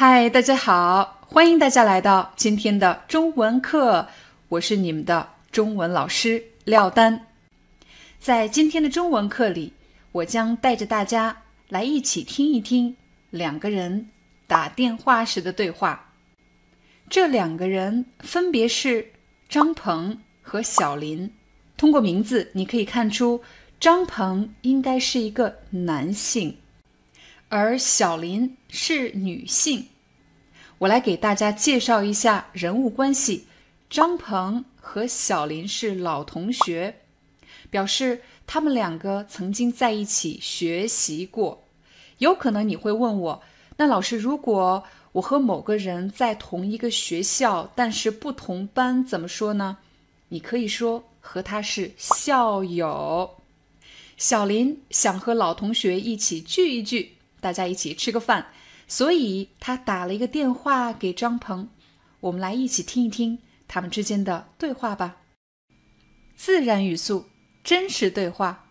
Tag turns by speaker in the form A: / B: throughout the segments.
A: 嗨，大家好，欢迎大家来到今天的中文课，我是你们的中文老师廖丹。在今天的中文课里，我将带着大家来一起听一听两个人打电话时的对话。这两个人分别是张鹏和小林。通过名字，你可以看出张鹏应该是一个男性，而小林是女性。我来给大家介绍一下人物关系。张鹏和小林是老同学，表示他们两个曾经在一起学习过。有可能你会问我，那老师，如果我和某个人在同一个学校，但是不同班，怎么说呢？你可以说和他是校友。小林想和老同学一起聚一聚，大家一起吃个饭，所以他打了一个电话给张鹏。我们来一起听一听他们之间的对话吧。自然语速，真实对话。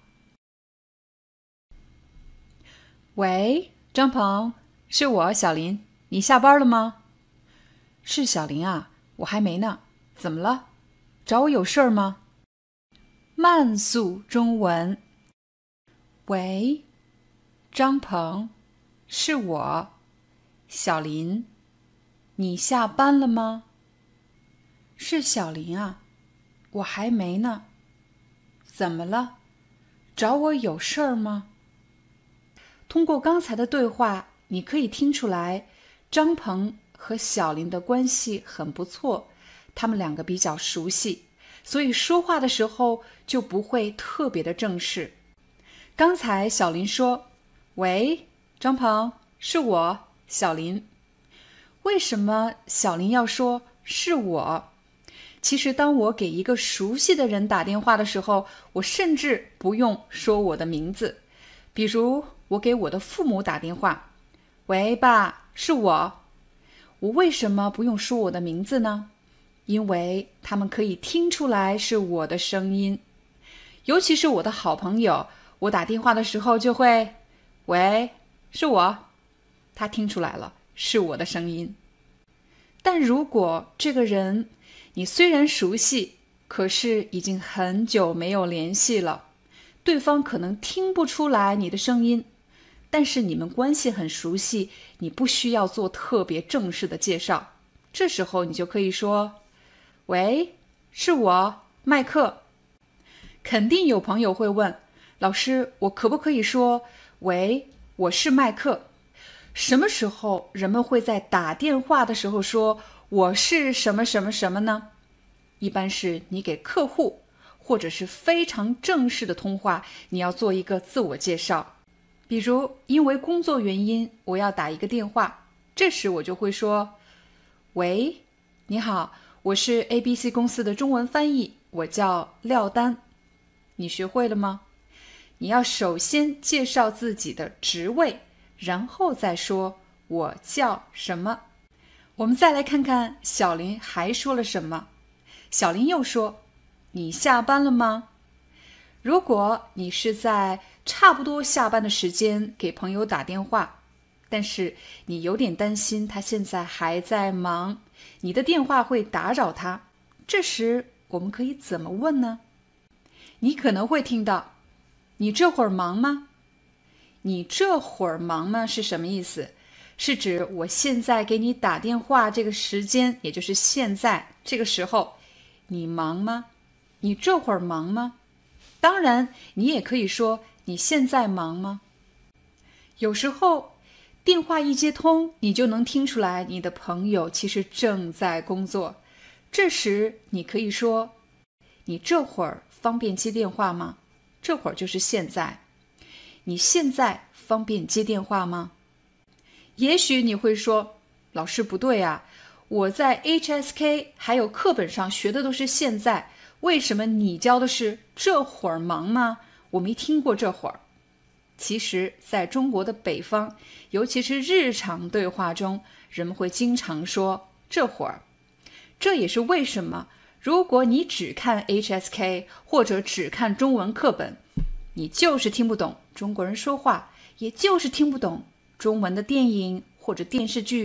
A: 喂，张鹏，是我，小林，你下班了吗？是小林啊，我还没呢。怎么了？找我有事儿吗？慢速中文。喂，张鹏，是我，小林，你下班了吗？是小林啊，我还没呢。怎么了？找我有事儿吗？通过刚才的对话，你可以听出来，张鹏和小林的关系很不错，他们两个比较熟悉，所以说话的时候就不会特别的正式。刚才小林说：“喂，张鹏，是我，小林。”为什么小林要说是我？其实当我给一个熟悉的人打电话的时候，我甚至不用说我的名字。比如我给我的父母打电话，喂，爸，是我。我为什么不用说我的名字呢？因为他们可以听出来是我的声音。尤其是我的好朋友，我打电话的时候就会，喂，是我。他听出来了，是我的声音。但如果这个人你虽然熟悉，可是已经很久没有联系了，对方可能听不出来你的声音，但是你们关系很熟悉，你不需要做特别正式的介绍。这时候你就可以说，喂，是我，麦克。肯定有朋友会问，老师，我可不可以说，喂，我是麦克？什么时候人们会在打电话的时候说我是什么什么什么呢？一般是你给客户或者是非常正式的通话，你要做一个自我介绍。比如因为工作原因我要打一个电话，这时我就会说，喂，你好，我是 ABC 公司的中文翻译，我叫廖丹。你学会了吗？你要首先介绍自己的职位，然后再说我叫什么。我们再来看看小林还说了什么。小林又说，你下班了吗？如果你是在差不多下班的时间给朋友打电话，但是你有点担心他现在还在忙，你的电话会打扰他，这时我们可以怎么问呢？你可能会听到，你这会儿忙吗？你这会儿忙吗是什么意思？是指我现在给你打电话这个时间，也就是现在这个时候，你忙吗？你这会儿忙吗？当然，你也可以说你现在忙吗？有时候电话一接通，你就能听出来你的朋友其实正在工作，这时你可以说，你这会儿方便接电话吗？这会儿就是现在。你现在方便接电话吗？也许你会说，老师不对啊，我在 HSK 还有课本上学的都是现在，为什么你教的是这会儿忙吗？我没听过这会儿。其实在中国的北方，尤其是日常对话中，人们会经常说这会儿。这也是为什么如果你只看 HSK 或者只看中文课本，你就是听不懂中国人说话，也就是听不懂中文的电影或者电视剧，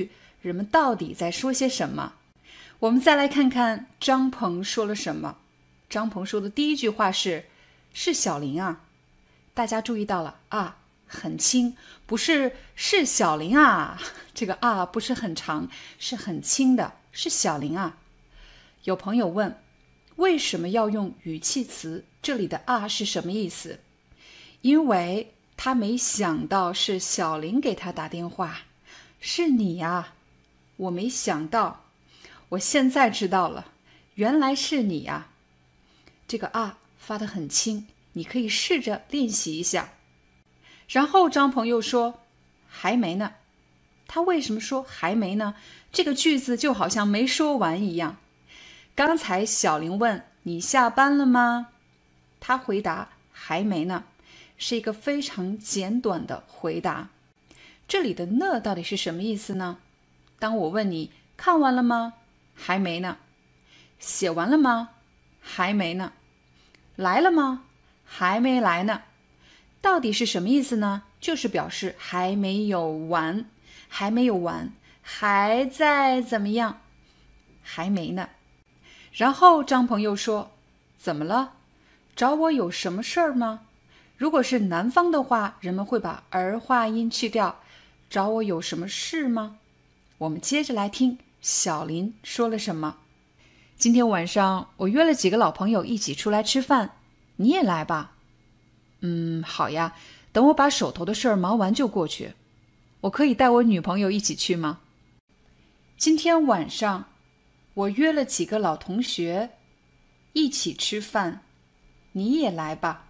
A: 人们到底在说些什么？我们再来看看张鹏说了什么。张鹏说的第一句话是小林啊。大家注意到了啊，很轻，不是小林啊，这个啊不是很长，是很轻的，是小林啊。有朋友问，为什么要用语气词？这里的啊是什么意思？因为他没想到是小林给他打电话，是你啊，我没想到，我现在知道了，原来是你啊。这个啊发得很轻，你可以试着练习一下。然后张鹏又说，还没呢。他为什么说还没呢？这个句子就好像没说完一样。刚才小林问你下班了吗？他回答还没呢，是一个非常简短的回答。这里的呢到底是什么意思呢？当我问你看完了吗？还没呢。写完了吗？还没呢。来了吗？还没来呢。到底是什么意思呢？就是表示还没有完，还没有完，还在怎么样？还没呢。然后张鹏又说，怎么了？找我有什么事儿吗？如果是南方的话，人们会把儿化音去掉，找我有什么事吗？我们接着来听小林说了什么。今天晚上我约了几个老朋友一起出来吃饭，你也来吧。好呀，等我把手头的事儿忙完就过去。我可以带我女朋友一起去吗？今天晚上我约了几个老同学一起吃饭，你也来吧。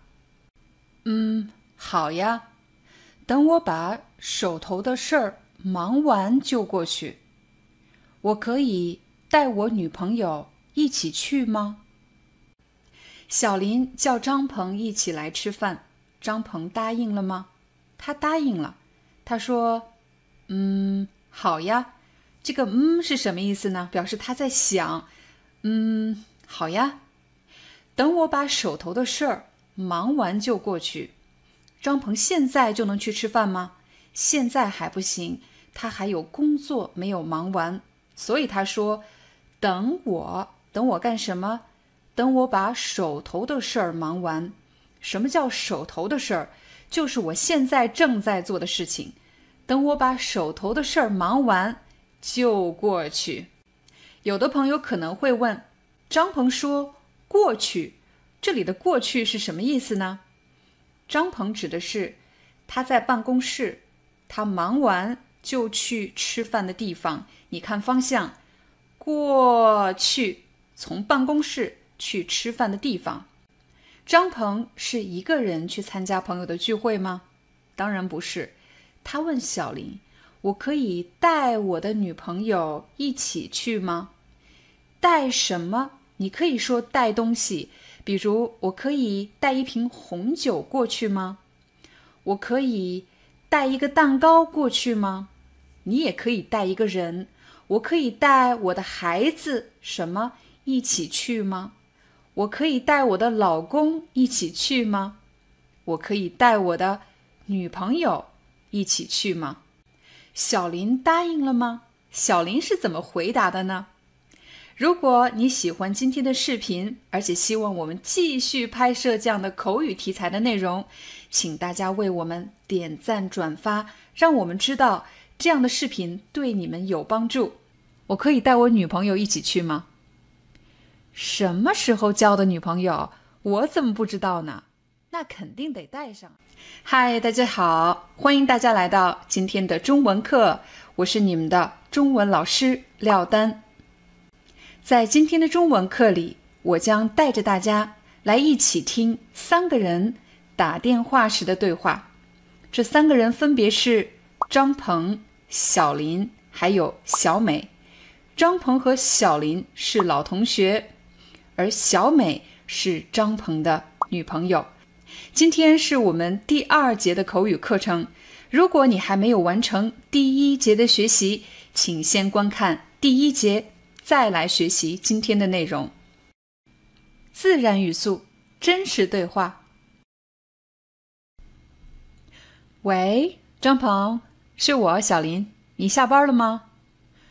A: 好呀，等我把手头的事儿忙完就过去。我可以带我女朋友一起去吗？小林叫张鹏一起来吃饭，张鹏答应了吗？他答应了。他说，好呀。这个是什么意思呢？表示他在想，好呀。等我把手头的事儿忙完就过去。张鹏现在就能去吃饭吗？现在还不行，他还有工作没有忙完，所以他说，等我干什么？等我把手头的事儿忙完。什么叫手头的事儿？就是我现在正在做的事情。等我把手头的事儿忙完就过去。有的朋友可能会问，张鹏说过去，这里的过去是什么意思呢？张鹏指的是他在办公室，他忙完就去吃饭的地方。你看方向，过去，从办公室去吃饭的地方。张鹏是一个人去参加朋友的聚会吗？当然不是。他问小林，我可以带我的女朋友一起去吗？带什么？你可以说带东西，比如我可以带一瓶红酒过去吗？我可以带一个蛋糕过去吗？你也可以带一个人。我可以带我的孩子什么一起去吗？我可以带我的老公一起去吗？我可以带我的女朋友一起去吗？小林答应了吗？小林是怎么回答的呢？如果你喜欢今天的视频，而且希望我们继续拍摄这样的口语题材的内容，请大家为我们点赞转发，让我们知道这样的视频对你们有帮助。我可以带我女朋友一起去吗？什么时候交的女朋友？我怎么不知道呢？那肯定得带上。嗨，大家好，欢迎大家来到今天的中文课，我是你们的中文老师廖丹。在今天的中文课里，我将带着大家来一起听3个人打电话时的对话。这3个人分别是张鹏、小林还有小美。张鹏和小林是老同学，而小美是张鹏的女朋友。今天是我们第2节的口语课程，如果你还没有完成第1节的学习，请先观看第1节，再来学习今天的内容。自然语速，真实对话。喂，张鹏，是我，小林，你下班了吗？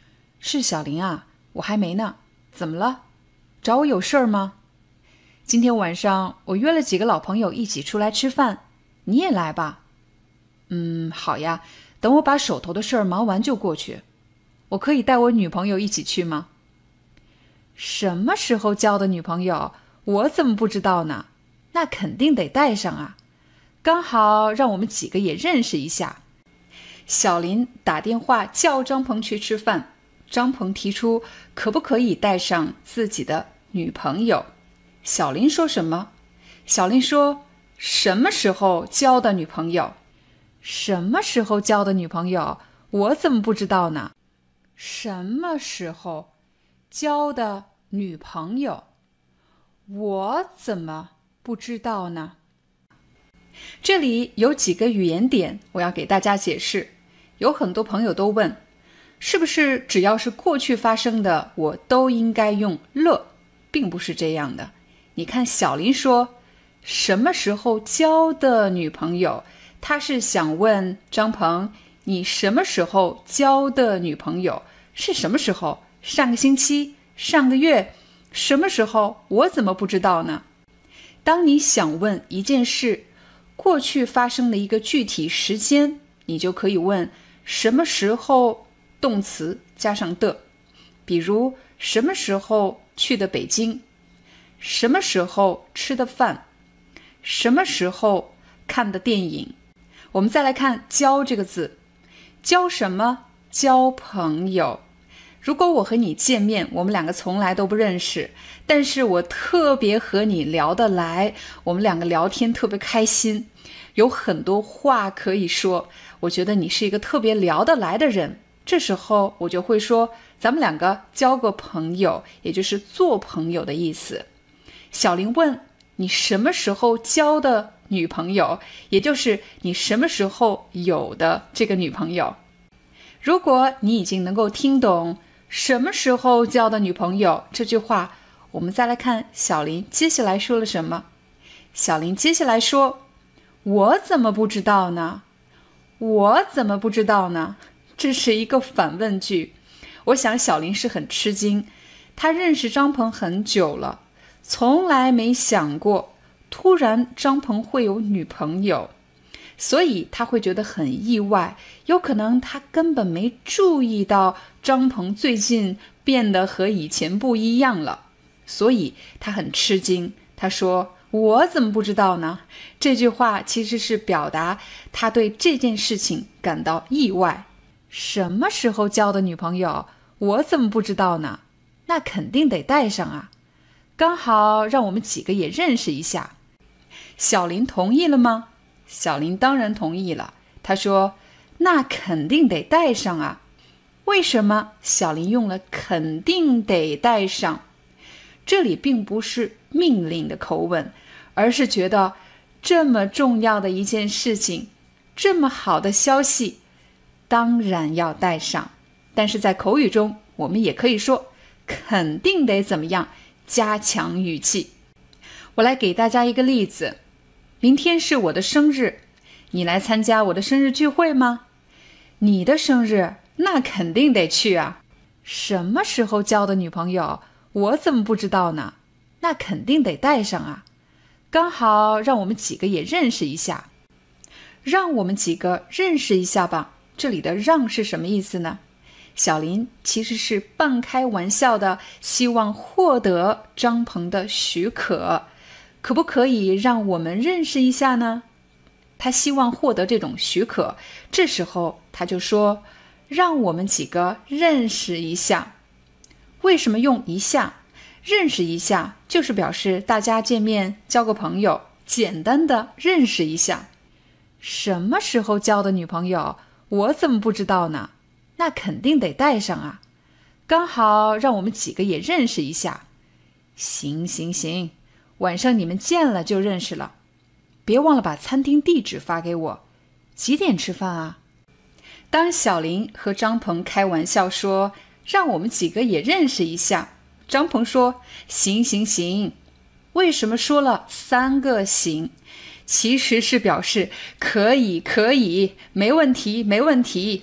A: 是小林啊，我还没呢。怎么了？找我有事儿吗？今天晚上我约了几个老朋友一起出来吃饭，你也来吧。好呀，等我把手头的事儿忙完就过去。我可以带我女朋友一起去吗？什么时候交的女朋友？我怎么不知道呢？那肯定得带上啊。刚好让我们几个也认识一下。小林打电话叫张鹏去吃饭，张鹏提出可不可以带上自己的女朋友。小林说什么？小林说什么时候交的女朋友？什么时候交的女朋友？我怎么不知道呢？什么时候交的女朋友？我怎么不知道呢？这里有几个语言点我要给大家解释。有很多朋友都问，是不是只要是过去发生的我都应该用了？并不是这样的。你看小林说什么时候交的女朋友，他是想问张鹏，你什么时候交的女朋友？是什么时候？上个星期？上个月？什么时候？我怎么不知道呢？当你想问一件事过去发生的一个具体时间，你就可以问什么时候动词加上的。比如什么时候去的北京？什么时候吃的饭？什么时候看的电影？我们再来看交这个字，交什么？交朋友。如果我和你见面，我们两个从来都不认识，但是我特别和你聊得来，我们两个聊天特别开心，有很多话可以说，我觉得你是一个特别聊得来的人，这时候我就会说咱们两个交个朋友，也就是做朋友的意思。小林问你什么时候交的女朋友，也就是你什么时候有的这个女朋友。如果你已经能够听懂什么时候交的女朋友这句话，我们再来看小林接下来说了什么。小林接下来说，我怎么不知道呢？我怎么不知道呢？这是一个反问句。我想小林是很吃惊，他认识张鹏很久了，从来没想过突然张鹏会有女朋友，所以他会觉得很意外，有可能他根本没注意到张鹏最近变得和以前不一样了，所以他很吃惊。他说我怎么不知道呢？这句话其实是表达他对这件事情感到意外。什么时候交的女朋友？我怎么不知道呢？那肯定得带上啊。刚好让我们几个也认识一下。小林同意了吗？小林当然同意了。他说那肯定得带上啊。为什么小林用了肯定得带上？这里并不是命令的口吻，而是觉得这么重要的一件事情，这么好的消息，当然要带上。但是在口语中，我们也可以说肯定得怎么样，加强语气。我来给大家一个例子，明天是我的生日，你来参加我的生日聚会吗？你的生日，那肯定得去啊。什么时候交的女朋友？我怎么不知道呢？那肯定得带上啊。刚好让我们几个也认识一下。让我们几个认识一下吧，这里的让是什么意思呢？小林其实是半开玩笑的，希望获得张鹏的许可。可不可以让我们认识一下呢？他希望获得这种许可，这时候他就说让我们几个认识一下。为什么用一下？认识一下就是表示大家见面交个朋友，简单的认识一下。什么时候交的女朋友？我怎么不知道呢？那肯定得带上啊。刚好让我们几个也认识一下。行行行，晚上你们见了就认识了。别忘了把餐厅地址发给我。几点吃饭啊？当小林和张鹏开玩笑说让我们几个也认识一下，张鹏说行行行。为什么说了3个行？其实是表示可以可以，没问题没问题。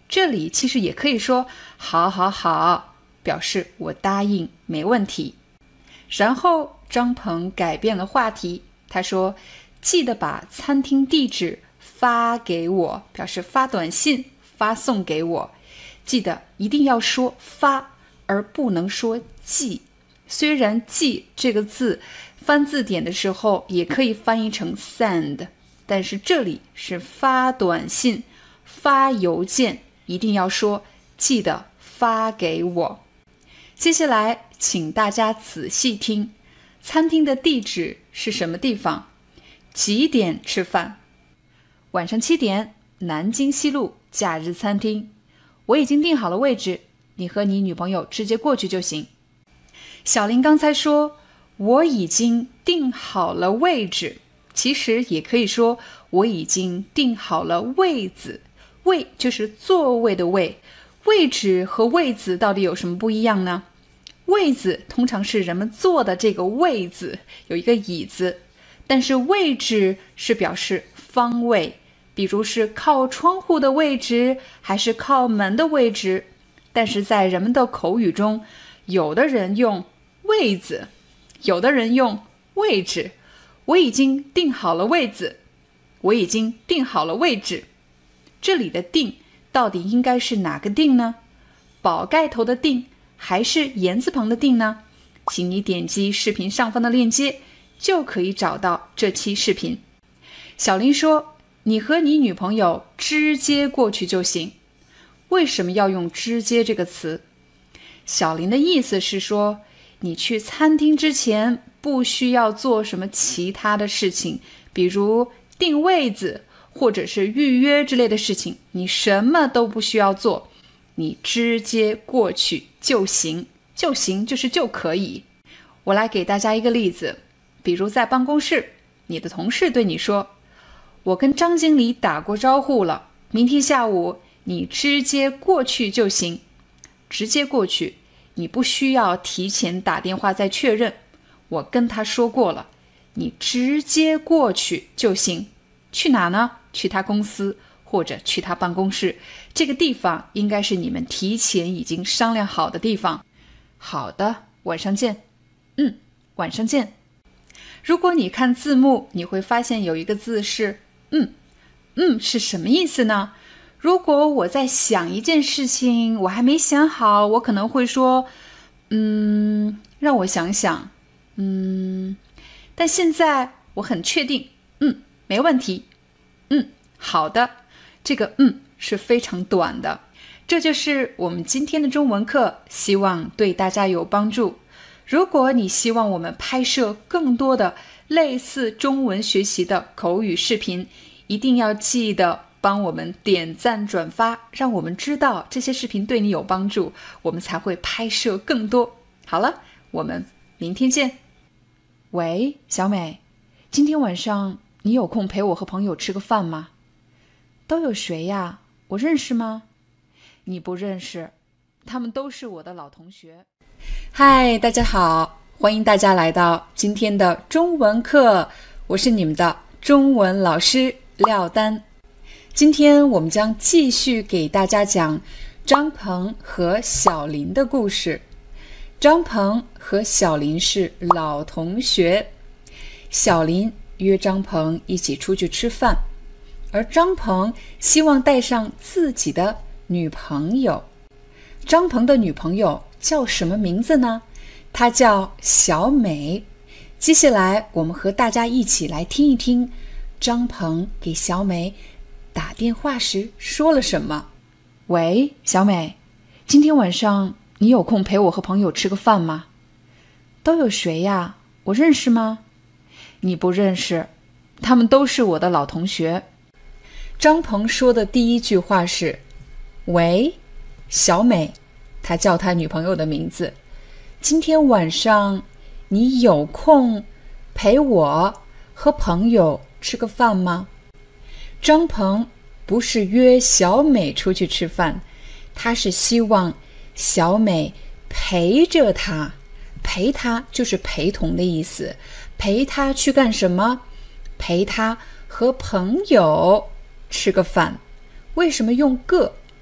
A: 这里其实也可以说好好好，表示我答应，没问题。然后张鹏改变了话题，他说记得把餐厅地址发给我，表示发短信发送给我。记得一定要说发，而不能说寄。虽然寄这个字翻字典的时候也可以翻译成 send， 但是这里是发短信发邮件，一定要说记得发给我。接下来请大家仔细听，餐厅的地址是什么地方？几点吃饭？晚上7点，南京西路假日餐厅。我已经订好了位置，你和你女朋友直接过去就行。小林刚才说我已经订好了位置，其实也可以说我已经订好了位子。位就是座位的位，位置和位子到底有什么不一样呢？位子通常是人们坐的这个位子，有一个椅子，但是位置是表示方位，比如是靠窗户的位置还是靠门的位置。但是在人们的口语中，有的人用位子，有的人用位置。我已经订好了位子，我已经订好了位置。这里的订到底应该是哪个订呢？宝盖头的订还是言字旁的订呢？请你点击视频上方的链接，就可以找到这期视频。小林说你和你女朋友直接过去就行。为什么要用直接这个词？小林的意思是说，你去餐厅之前不需要做什么其他的事情，比如订位子或者是预约之类的事情，你什么都不需要做，你直接过去就行。就行就是就可以。我来给大家一个例子，比如在办公室，你的同事对你说，我跟张经理打过招呼了，明天下午你直接过去就行。直接过去，你不需要提前打电话再确认，我跟他说过了，你直接过去就行。去哪呢？去他公司或者去他办公室，这个地方应该是你们提前已经商量好的地方。好的，晚上见。晚上见。如果你看字幕，你会发现有一个字是是什么意思呢？如果我在想一件事情，我还没想好，我可能会说让我想想，但现在我很确定，没问题。好的，这个是非常短的。这就是我们今天的中文课，希望对大家有帮助。如果你希望我们拍摄更多的类似中文学习的口语视频，一定要记得帮我们点赞转发，让我们知道这些视频对你有帮助，我们才会拍摄更多。好了，我们明天见。喂，小美，今天晚上你有空陪我和朋友吃个饭吗？都有谁呀？我认识吗？你不认识，他们都是我的老同学。嗨，大家好，欢迎大家来到今天的中文课，我是你们的中文老师廖丹。今天我们将继续给大家讲张鹏和小林的故事。张鹏和小林是老同学，小林约张鹏一起出去吃饭，而张鹏希望带上自己的女朋友。张鹏的女朋友叫什么名字呢？她叫小美。接下来我们和大家一起来听一听张鹏给小美打电话时说了什么。喂，小美，今天晚上你有空陪我和朋友吃个饭吗？都有谁呀？我认识吗？你不认识，他们都是我的老同学。张鹏说的第一句话是，喂，小美，他叫他女朋友的名字。今天晚上你有空陪我和朋友吃个饭吗？张鹏不是约小美出去吃饭，他是希望小美陪着他。陪他就是陪同的意思，陪他去干什么？陪他和朋友吃个饭。为什么用个？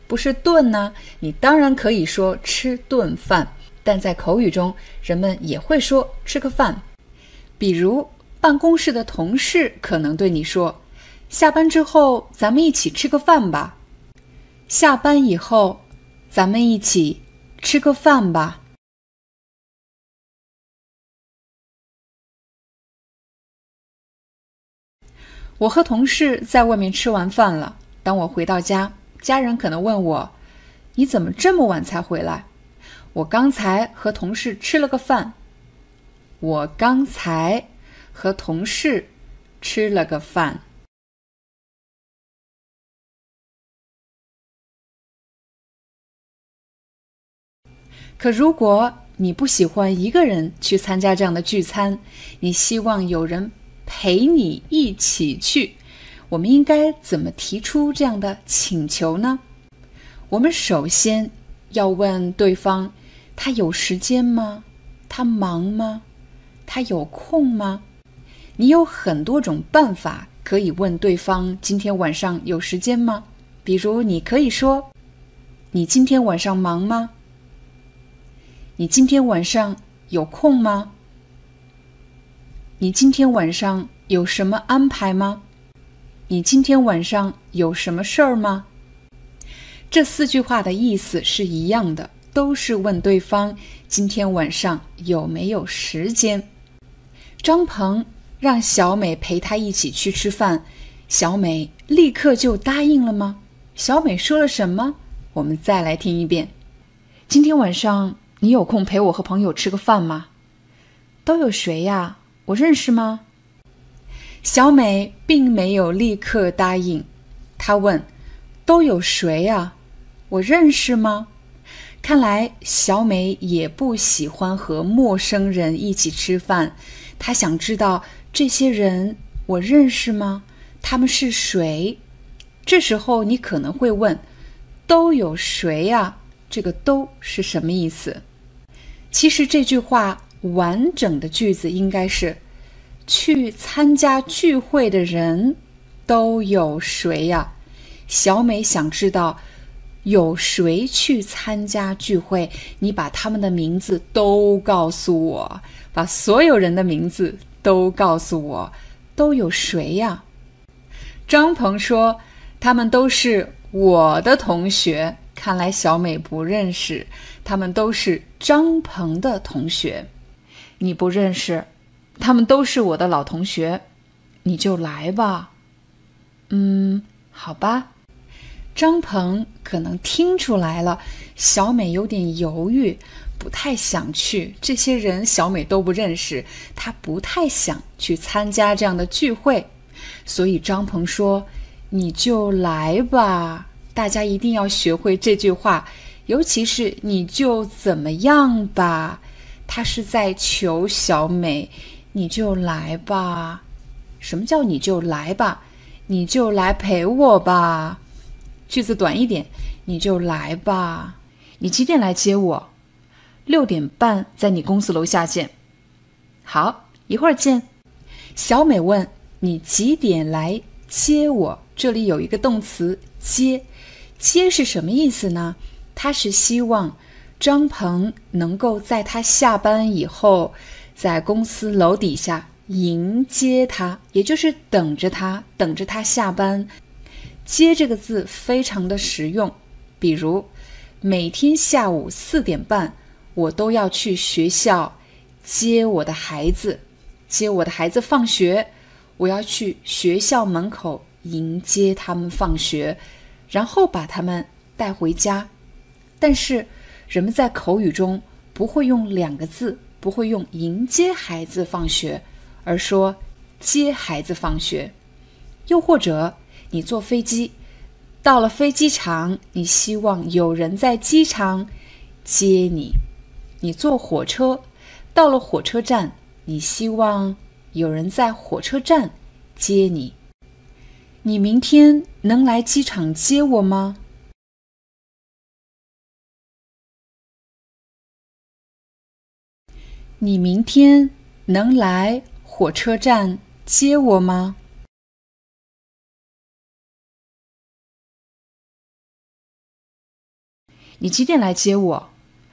A: 不是顿呢？你当然可以说吃顿饭，但在口语中，人们也会说吃个饭。比如，办公室的同事可能对你说，下班之后咱们一起吃个饭吧。下班以后，咱们一起吃个饭吧。我和同事在外面吃完饭了，当我回到家，家人可能问我，你怎么这么晚才回来？我刚才和同事吃了个饭。我刚才和同事吃了个饭。可如果你不喜欢一个人去参加这样的聚餐，你希望有人陪你一起去，我们应该怎么提出这样的请求呢？我们首先要问对方，他有时间吗？他忙吗？他有空吗？你有很多种办法可以问对方今天晚上有时间吗？比如你可以说，你今天晚上忙吗？你今天晚上有空吗？你今天晚上有什么安排吗？你今天晚上有什么事儿吗？这4句话的意思是一样的，都是问对方今天晚上有没有时间。张鹏让小美陪他一起去吃饭，小美立刻就答应了吗？小美说了什么？我们再来听一遍。今天晚上你有空陪我和朋友吃个饭吗？都有谁呀？我认识吗？小美并没有立刻答应，她问，都有谁呀？我认识吗？看来小美也不喜欢和陌生人一起吃饭，她想知道这些人我认识吗？他们是谁？这时候你可能会问，都有谁呀？这个都是什么意思？其实这句话完整的句子应该是，去参加聚会的人都有谁呀？小美想知道有谁去参加聚会，你把他们的名字都告诉我，把所有人的名字都告诉我，都有谁呀？张鹏说，他们都是我的同学。看来小美不认识，他们都是张鹏的同学。你不认识，他们都是我的老同学，你就来吧。好吧。张鹏可能听出来了，小美有点犹豫，不太想去，这些人小美都不认识，她不太想去参加这样的聚会，所以张鹏说，你就来吧。大家一定要学会这句话，尤其是你就怎么样吧，他是在求小美，你就来吧。什么叫你就来吧？你就来陪我吧。句子短一点，你就来吧。你几点来接我？6点半在你公司楼下见。好，一会儿见。小美问，你几点来接我？这里有一个动词接。接是什么意思呢？他是希望张鹏能够在他下班以后，在公司楼底下迎接他，也就是等着他下班。接这个字非常的实用，比如每天下午4点半，我都要去学校接我的孩子放学，我要去学校门口迎接他们放学，然后把他们带回家。但是人们在口语中不会用2个字，不会用迎接孩子放学，而说接孩子放学。又或者你坐飞机，到了飞机场，你希望有人在机场接你。你坐火车，到了火车站，你希望有人在火车站接你。你明天能来机场接我吗？你明天能来火车站接我吗？ 你几点来接我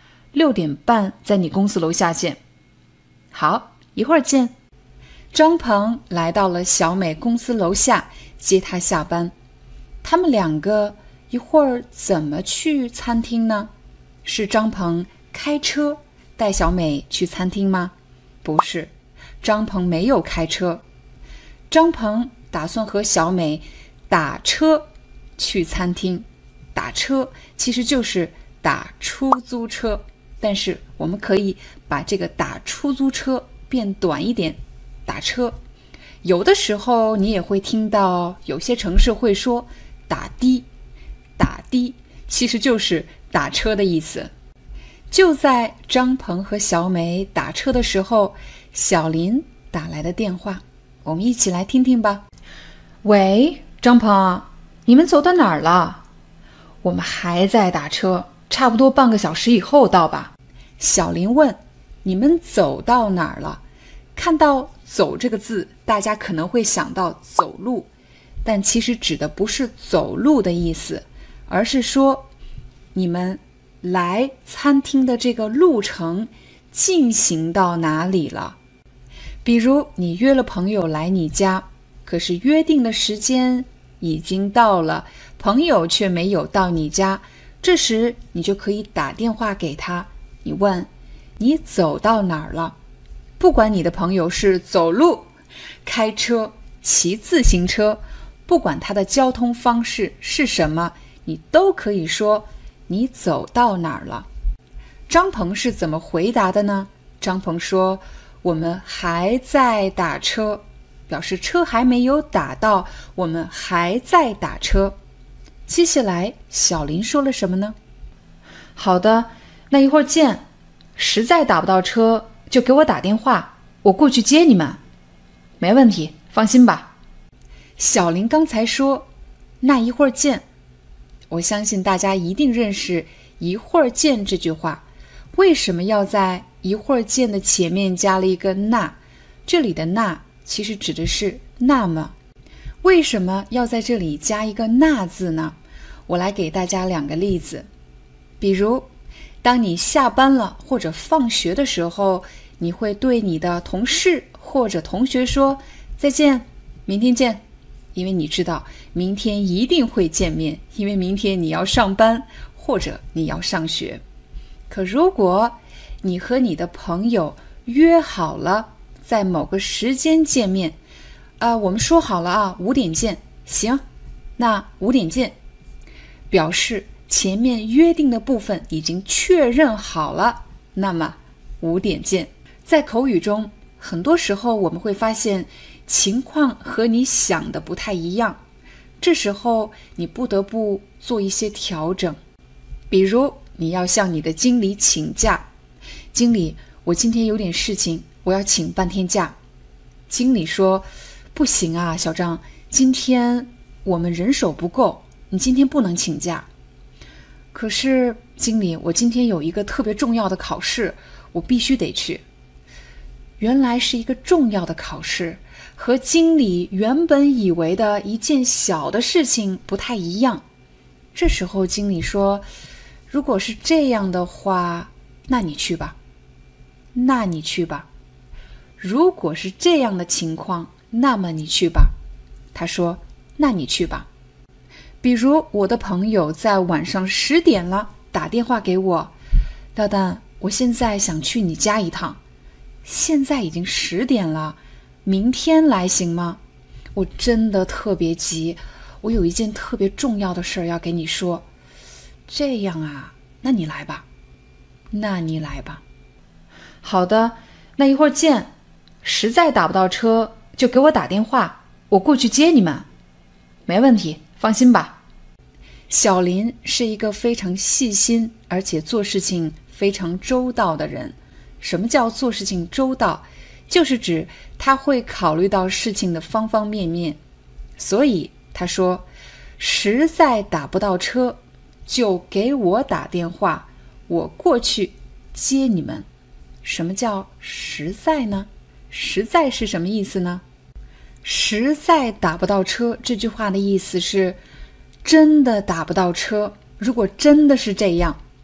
A: ？6点半在你公司楼下见。好，一会儿见。张鹏来到了小美公司楼下接她下班。他们两个一会儿怎么去餐厅呢？是张鹏开车带小美去餐厅吗？不是，张鹏没有开车。张鹏打算和小美打车去餐厅。打车其实就是打出租车，但是我们可以把这个打出租车变短一点，打车。有的时候你也会听到有些城市会说打的，打的其实就是打车的意思。就在张鹏和小美打车的时候，小林打来的电话，我们一起来听听吧。喂，张鹏，你们走到哪儿了？我们还在打车，差不多半个小时以后到吧。小林问，你们走到哪儿了？看到走这个字，大家可能会想到走路，但其实指的不是走路的意思，而是说你们来餐厅的这个路程进行到哪里了。比如你约了朋友来你家，可是约定的时间已经到了，朋友却没有到你家，这时你就可以打电话给他，你问你走到哪儿了。不管你的朋友是走路、开车、骑自行车，不管他的交通方式是什么，你都可以说你走到哪儿了。张鹏是怎么回答的呢？张鹏说，我们还在打车，表示车还没有打到，我们还在打车。接下来小林说了什么呢？好的，那一会儿见，实在打不到车就给我打电话，我过去接你们。没问题，放心吧。小林刚才说那一会儿见，我相信大家一定认识一会儿见这句话。为什么要在一会儿见的前面加了一个那？这里的那其实指的是那么。为什么要在这里加一个那字呢？我来给大家2个例子。比如当你下班了或者放学的时候，你会对你的同事或者同学说再见，明天见，因为你知道明天一定会见面，因为明天你要上班或者你要上学。可如果你和你的朋友约好了在某个时间见面，我们说好了啊，5点见，行，那5点见，表示前面约定的部分已经确认好了，那么5点见。在口语中，很多时候我们会发现情况和你想的不太一样，这时候你不得不做一些调整。比如你要向你的经理请假，经理，我今天有点事情，我要请半天假。经理说，不行啊，小张，今天我们人手不够，你今天不能请假。可是经理，我今天有一个特别重要的考试，我必须得去。原来是一个重要的考试，和经理原本以为的一件小的事情不太一样。这时候经理说，如果是这样的话，那你去吧，那你去吧。如果是这样的情况，那么你去吧。他说，那你去吧。比如我的朋友在晚上10点了打电话给我，大蛋，我现在想去你家一趟。现在已经10点了，明天来行吗？我真的特别急，我有一件特别重要的事要给你说。这样啊，那你来吧，那你来吧。好的，那一会儿见，实在打不到车就给我打电话，我过去接你们。没问题，放心吧。小林是一个非常细心而且做事情非常周到的人。什么叫做事情周到？就是指他会考虑到事情的方方面面。所以他说，实在打不到车就给我打电话，我过去接你们。什么叫实在呢？实在是什么意思呢？实在打不到车这句话的意思是真的打不到车。如果真的是这样，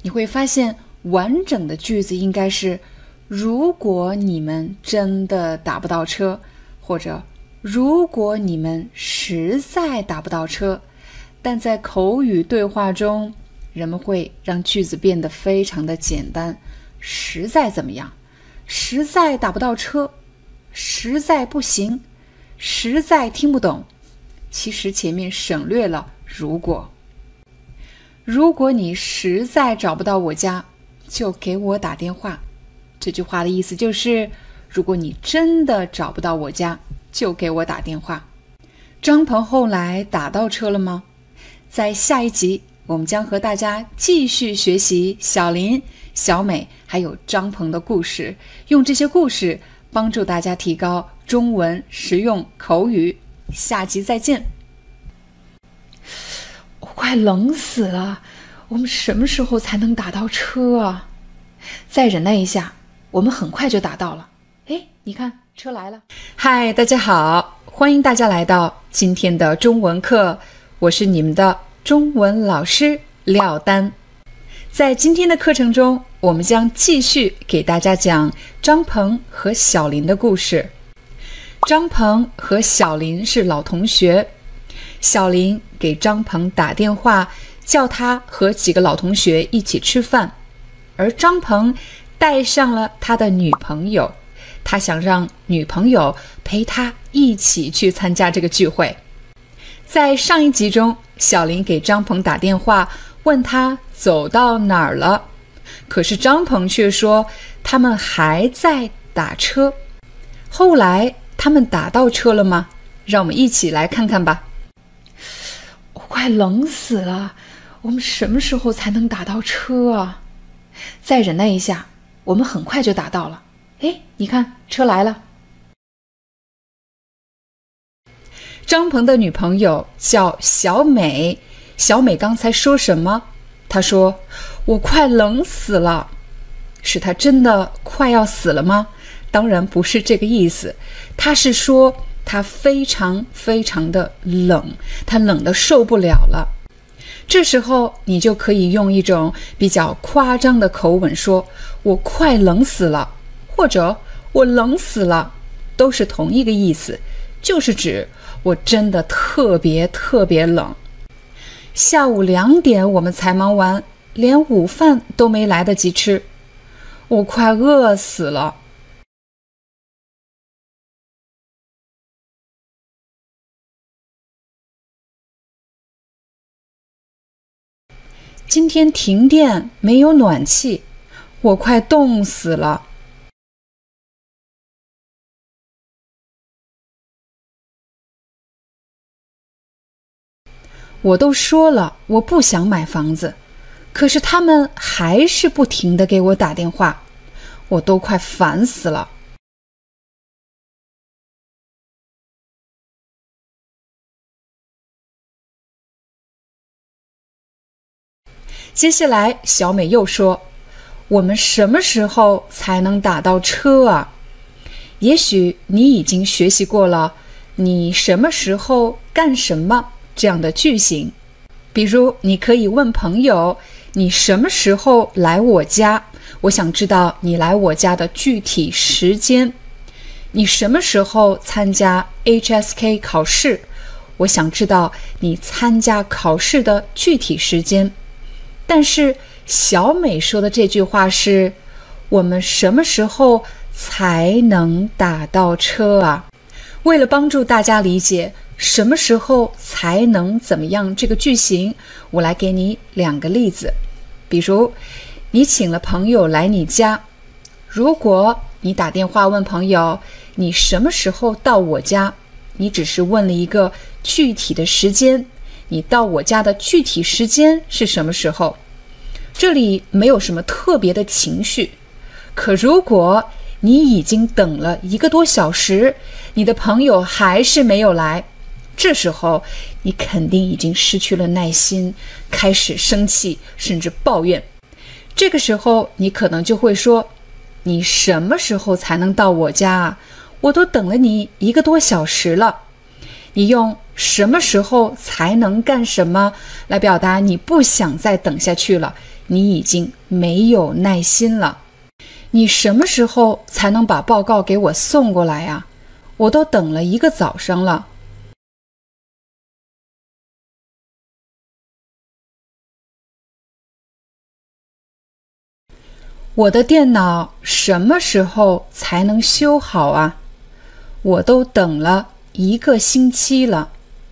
A: 你会发现完整的句子应该是如果你们真的打不到车，或者如果你们实在打不到车。但在口语对话中，人们会让句子变得非常的简单。实在怎么样？实在打不到车，实在不行，实在听不懂。其实前面省略了如果。如果你实在找不到我家，就给我打电话。这句话的意思就是，如果你真的找不到我家，就给我打电话。张鹏后来打到车了吗？在下一集，我们将和大家继续学习小林、小美还有张鹏的故事，用这些故事帮助大家提高中文实用口语。下集再见。我快冷死了，我们什么时候才能打到车啊？再忍耐一下，我们很快就打到了。诶，你看，车来了。嗨，大家好，欢迎大家来到今天的中文课，我是你们的中文老师廖丹。在今天的课程中，我们将继续给大家讲张鹏和小林的故事。张鹏和小林是老同学，小林给张鹏打电话，叫他和几个老同学一起吃饭，而张鹏带上了他的女朋友，他想让女朋友陪他一起去参加这个聚会。在上一集中，小林给张鹏打电话，问他走到哪儿了，可是张鹏却说他们还在打车。后来他们打到车了吗？让我们一起来看看吧。我快冷死了，我们什么时候才能打到车啊？再忍耐一下，我们很快就打到了。诶，你看，车来了。张鹏的女朋友叫小美，小美刚才说什么？她说我快冷死了。是她真的快要死了吗？当然不是这个意思，她是说她非常非常的冷，她冷得受不了了。这时候你就可以用一种比较夸张的口吻说我快冷死了，或者我冷死了，都是同一个意思，就是指我真的特别特别冷。下午2点我们才忙完，连午饭都没来得及吃，我快饿死了。今天停电，没有暖气，我快冻死了。我都说了，我不想买房子，可是他们还是不停地给我打电话，我都快烦死了。接下来小美又说，我们什么时候才能打到车啊？也许你已经学习过了你什么时候干什么这样的句型，比如你可以问朋友，你什么时候来我家？我想知道你来我家的具体时间。你什么时候参加 HSK 考试？我想知道你参加考试的具体时间。但是小美说的这句话是，我们什么时候才能打到车啊？为了帮助大家理解什么时候才能怎么样这个句型，我来给你2个例子。比如你请了朋友来你家，如果你打电话问朋友你什么时候到我家，你只是问了一个具体的时间，你到我家的具体时间是什么时候？这里没有什么特别的情绪。可如果你已经等了1个多小时，你的朋友还是没有来，这时候你肯定已经失去了耐心，开始生气，甚至抱怨。这个时候你可能就会说，你什么时候才能到我家啊？我都等了你1个多小时了。你用什么时候才能干什么来表达你不想再等下去了， 你已经没有耐心了。你什么时候才能把报告给我送过来呀？我都等了一个早上了。我的电脑什么时候才能修好啊？我都等了一个星期了。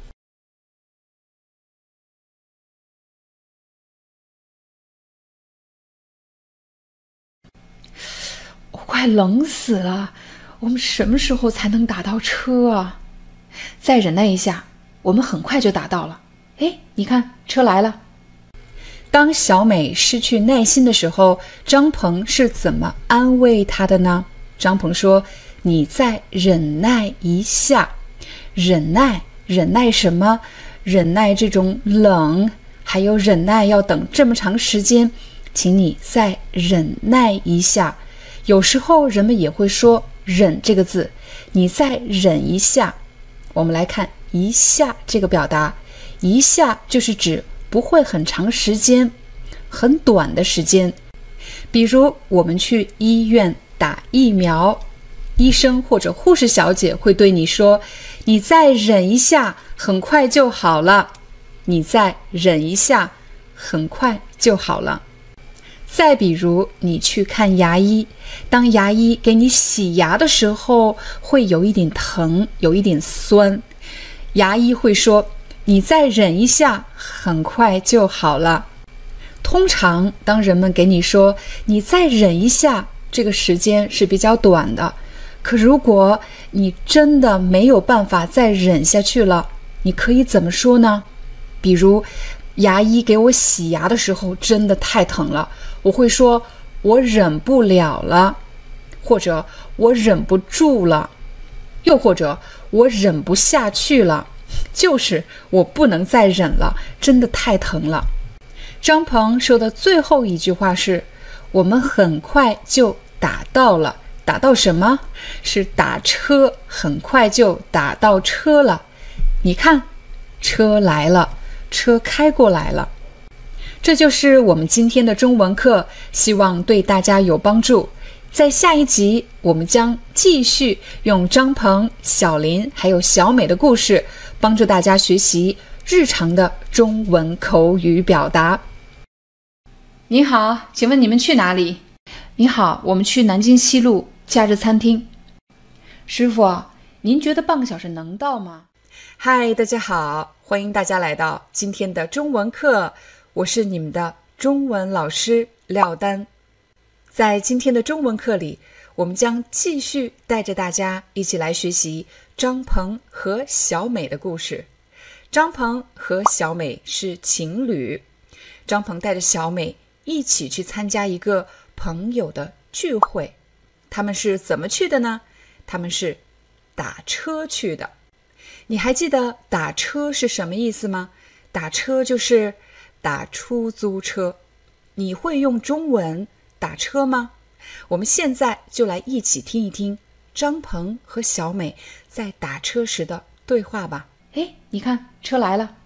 A: 我快冷死了，我们什么时候才能打到车啊？再忍耐一下，我们很快就打到了。哎，你看，车来了。当小美失去耐心的时候，张鹏是怎么安慰她的呢？张鹏说：“你再忍耐一下。”忍耐什么？忍耐这种冷，还有忍耐要等这么长时间，请你再忍耐一下。有时候人们也会说忍这个字，你再忍一下。我们来看一下这个表达，一下就是指不会很长时间，很短的时间。比如我们去医院打疫苗，医生或者护士小姐会对你说，你再忍一下，很快就好了。你再忍一下，很快就好了。再比如你去看牙医，当牙医给你洗牙的时候，会有一点疼，有一点酸。牙医会说，你再忍一下，很快就好了。通常当人们给你说你再忍一下，这个时间是比较短的。可如果你真的没有办法再忍下去了，你可以怎么说呢？比如牙医给我洗牙的时候真的太疼了，我会说我忍不了了，或者我忍不住了，又或者我忍不下去了，就是我不能再忍了，真的太疼了。张鹏说的最后一句话是，我们很快就打到了。打到什么？是打车，很快就打到车了。你看，车来了，车开过来了。这就是我们今天的中文课，希望对大家有帮助。在下一集，我们将继续用张鹏、小林还有小美的故事，帮助大家学习日常的中文口语表达。你好，请问你们去哪里？你好，我们去南京西路假日餐厅。师傅，您觉得半个小时能到吗？嗨，大家好，欢迎大家来到今天的中文课，我是你们的中文老师廖丹。在今天的中文课里，我们将继续带着大家一起来学习张鹏和小美的故事。张鹏和小美是情侣，张鹏带着小美一起去参加一个朋友的聚会。他们是怎么去的呢？他们是打车去的。你还记得打车是什么意思吗？打车就是打出租车。你会用中文打车吗？我们现在就来一起听一听张鹏和小美在打车时的对话吧。哎，你看，车来了。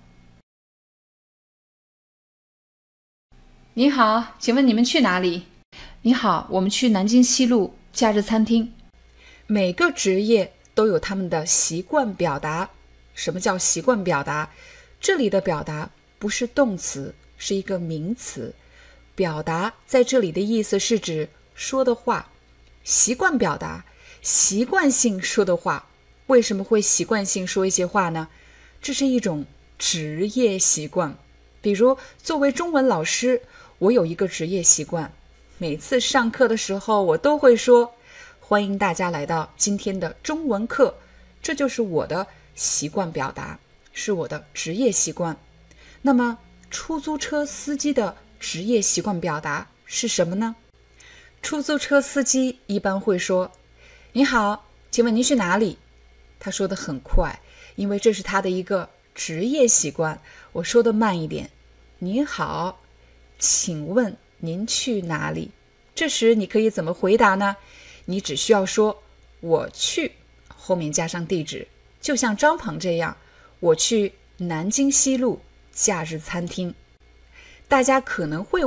A: 你好，请问你们去哪里？你好，我们去南京西路假日餐厅。每个职业都有他们的习惯表达。什么叫习惯表达？这里的表达不是动词，是一个名词。表达在这里的意思是指说的话。习惯表达，习惯性说的话。为什么会习惯性说一些话呢？这是一种职业习惯。比如作为中文老师，我有一个职业习惯，每次上课的时候我都会说，欢迎大家来到今天的中文课。这就是我的习惯表达，是我的职业习惯。那么出租车司机的职业习惯表达是什么呢？出租车司机一般会说，你好，请问您去哪里？他说得很快，因为这是他的一个职业习惯。我说得慢一点，你好，请问您去哪里？这时你可以怎么回答呢？你只需要说我去，后面加上地址，就像张鹏这样，我去南京西路假日餐厅。大家可能会问，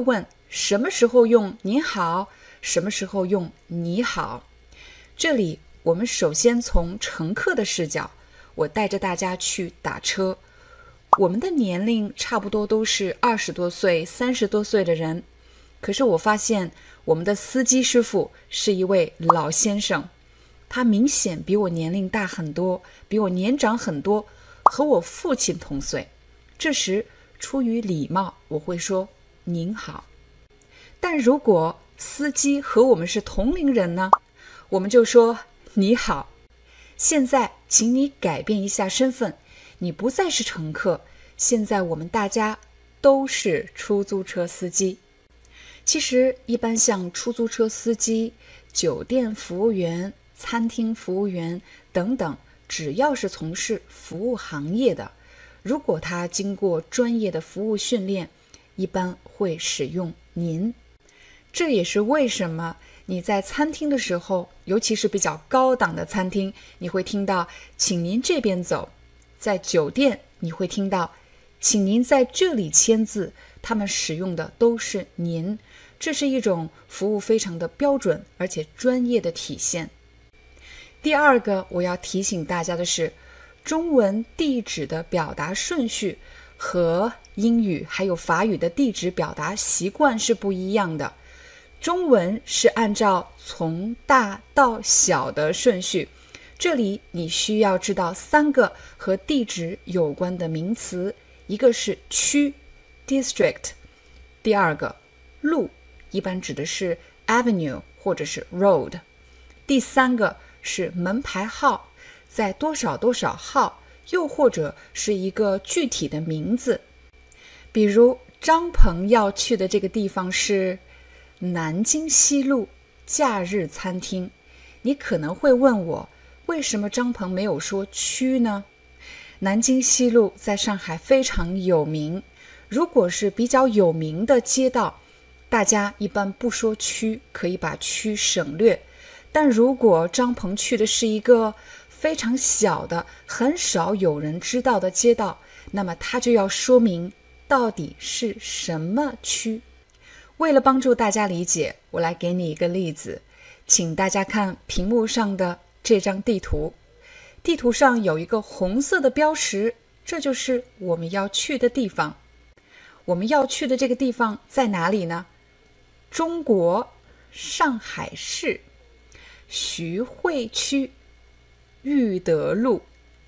A: 什么时候用您好，什么时候用你好。这里我们首先从乘客的视角，我带着大家去打车。我们的年龄差不多都是20多岁、30多岁的人，可是我发现我们的司机师傅是一位老先生，他明显比我年龄大很多，比我年长很多，和我父亲同岁。这时出于礼貌，我会说您好。但如果司机和我们是同龄人呢，我们就说你好。现在请你改变一下身份，你不再是乘客，现在我们大家都是出租车司机。其实一般像出租车司机、酒店服务员、餐厅服务员等等，只要是从事服务行业的，如果他经过专业的服务训练，一般会使用您。这也是为什么你在餐厅的时候，尤其是比较高档的餐厅，你会听到请您这边走。在酒店你会听到请您在这里签字，他们使用的都是您。这是一种服务非常的标准而且专业的体现。第二个我要提醒大家的是，中文地址的表达顺序和英语还有法语的地址表达习惯是不一样的。中文是按照从大到小的顺序，这里你需要知道3个和地址有关的名词，一个是区 district， 第二个路，一般指的是 avenue 或者是 road， 第3个是门牌号，在多少多少号，又或者是一个具体的名字。比如张鹏要去的这个地方是南京西路假日餐厅，你可能会问我，为什么张鹏没有说区呢？南京西路在上海非常有名，如果是比较有名的街道，大家一般不说区，可以把区省略。但如果张鹏去的是一个非常小的、很少有人知道的街道，那么他就要说明到底是什么区。为了帮助大家理解，我来给你一个例子，请大家看屏幕上的这张地图。地图上有一个红色的标识，这就是我们要去的地方。我们要去的这个地方在哪里呢？中国上海市徐汇区裕德路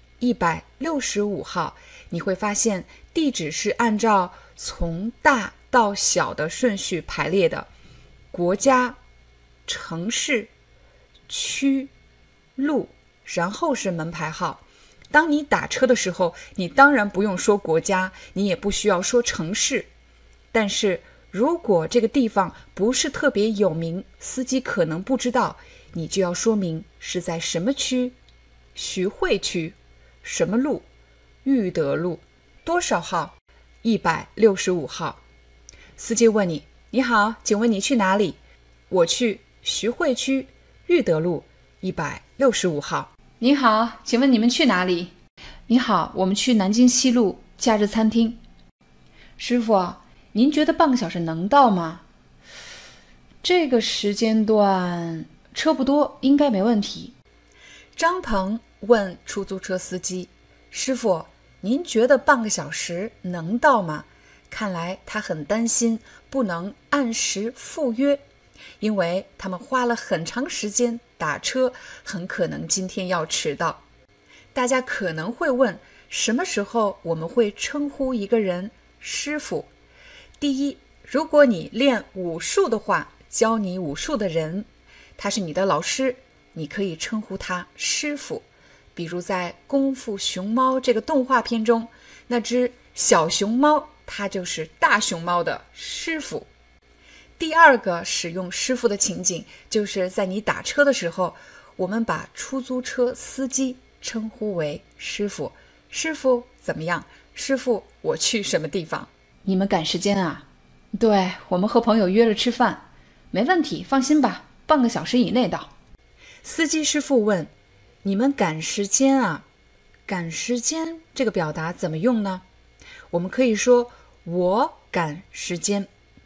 A: 165号。你会发现地址是按照从大到小的顺序排列的，国家、城市、区、路，然后是门牌号。当你打车的时候，你当然不用说国家，你也不需要说城市。但是如果这个地方不是特别有名，司机可能不知道，你就要说明是在什么区，徐汇区，什么路，裕德路，多少号，165号。司机问你，你好，请问你去哪里？我去徐汇区裕德路165号。
B: 你好，请问你们去哪里？你好，我们去南京西路假日餐厅。师傅，您觉得半个小时能到吗？这个时间段车不多，应该没问题。
A: 张鹏问出租车司机，师傅，您觉得半个小时能到吗？看来他很担心不能按时赴约，因为他们花了很长时间打车，很可能今天要迟到。大家可能会问，什么时候我们会称呼一个人师傅？第一，如果你练武术的话，教你武术的人，他是你的老师，你可以称呼他师傅。比如在《功夫熊猫》这个动画片中，那只小熊猫，它就是大熊猫的师傅。第二个使用师傅的情景，就是在你打车的时候，我们把出租车司机称呼为师傅。师傅怎么样？师傅，我去什么地方？
B: 你们赶时间啊？对，我们和朋友约了吃饭，没问题，放心吧，半个小时以内到。
A: 司机师傅问，你们赶时间啊？赶时间这个表达怎么用呢？我们可以说我赶时间。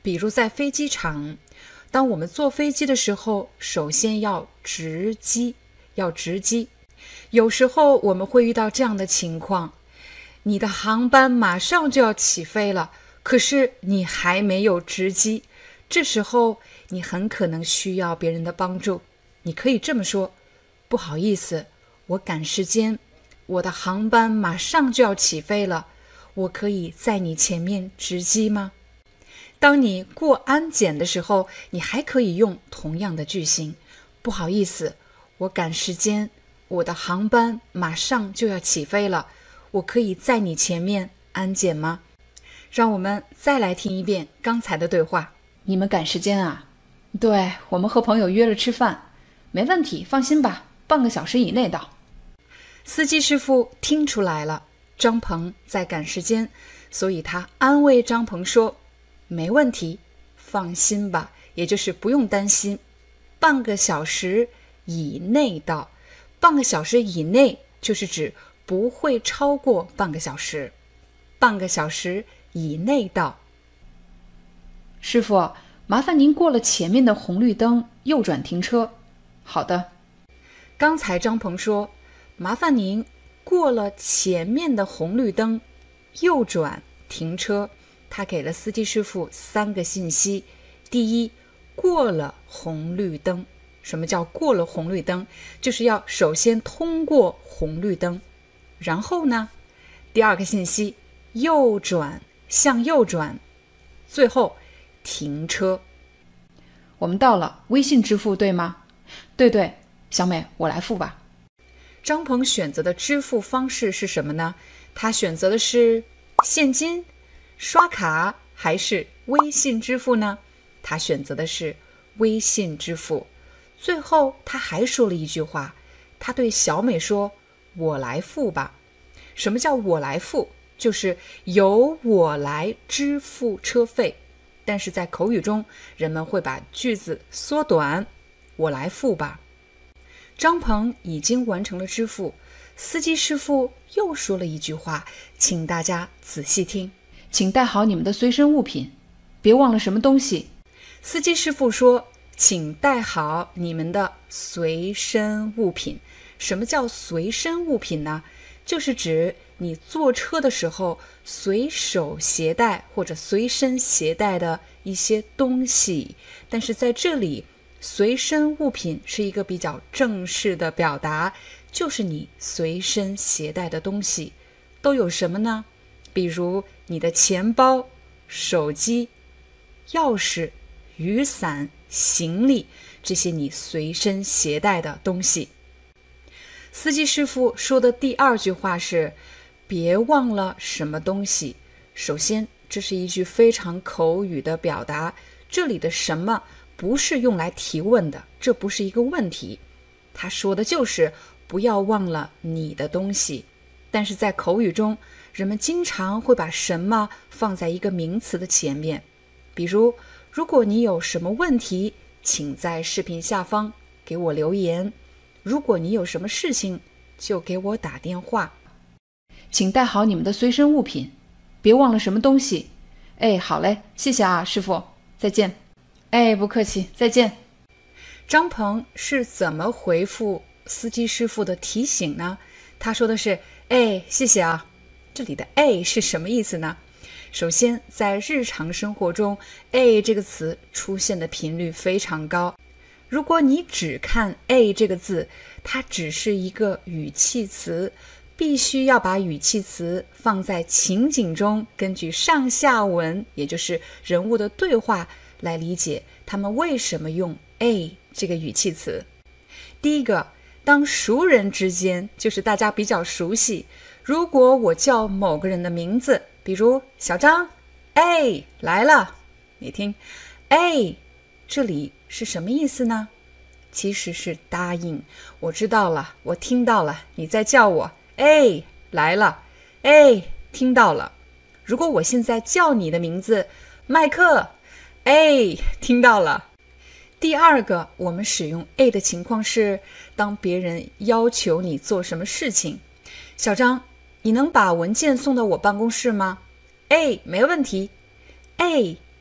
C: 比如在飞机场，当我们坐飞机的时候，首先要值机，有时候我们会遇到这样的情况，你的航班马上就要起飞了，可是你还没有值机，这时候你很可能需要别人的帮助。你可以这么说：不好意思，我赶时间，我的航班马上就要起飞了，我可以在你前面值机吗？当你过安检的时候，你还可以用同样的句型：不好意思，我赶时间，我的航班马上就要起飞了，我可以在你前面安检吗？让我们再来听一遍刚才的对话。
B: 你们赶时间啊？对，我们和朋友约了吃饭，没问题，放心吧，半个小时以内到。
C: 司机师傅听出来了，张鹏在赶时间，所以他安慰张鹏说：没问题，放心吧，也就是不用担心，半个小时以内到。半个小时以内就是指不会超过半个小时，半个小时以内到。
B: 师傅，麻烦您过了前面的红绿灯，右转停车。好的。
C: 刚才张鹏说，麻烦您过了前面的红绿灯，右转停车。他给了司机师傅3个信息。第一，过了红绿灯。什么叫过了红绿灯？就是要首先通过红绿灯。然后呢，第2个信息，右转，向右转。最后，停车。
B: 我们到了，微信支付对吗？对，小美，我来付吧。
C: 张鹏选择的支付方式是什么呢？他选择的是现金、刷卡还是微信支付呢？他选择的是微信支付。最后他还说了一句话，他对小美说：我来付吧。什么叫我来付？就是由我来支付车费。但是在口语中，人们会把句子缩短，我来付吧。张鹏已经完成了支付，司机师傅又说了一句话，请大家仔细听。
B: 请带好你们的随身物品，别忘了什么东西。
C: 司机师傅说，请带好你们的随身物品。什么叫随身物品呢？就是指你坐车的时候随手携带或者随身携带的一些东西。但是在这里，随身物品是一个比较正式的表达，就是你随身携带的东西都有什么呢？比如你的钱包、手机、钥匙、雨伞、行李，这些你随身携带的东西。司机师傅说的第2句话是别忘了什么东西。首先，这是一句非常口语的表达，这里的什么不是用来提问的，这不是一个问题，他说的就是不要忘了你的东西。但是在口语中，人们经常会把什么放在一个名词的前面。比如，如果你有什么问题，请在视频下方给我留言。如果你有什么事情，就给我打电话。
B: 请带好你们的随身物品，别忘了什么东西。好嘞，谢谢啊，师傅，再见。不客气，再见。
C: 张鹏是怎么回复司机师傅的提醒呢？他说的是谢谢啊。这里的是什么意思呢？首先，在日常生活中这个词出现的频率非常高。如果你只看这个字，它只是一个语气词，必须要把语气词放在情景中，根据上下文，也就是人物的对话来理解他们为什么用这个语气词。第一个，当熟人之间，就是大家比较熟悉，如果我叫某个人的名字，比如小张，来了，你听，这里是什么意思呢？其实是答应，我知道了，我听到了，你在叫我，来了，听到了。如果我现在叫你的名字，麦克，听到了。第2个，我们使用的情况是，当别人要求你做什么事情，小张，你能把文件送到我办公室吗？没问题。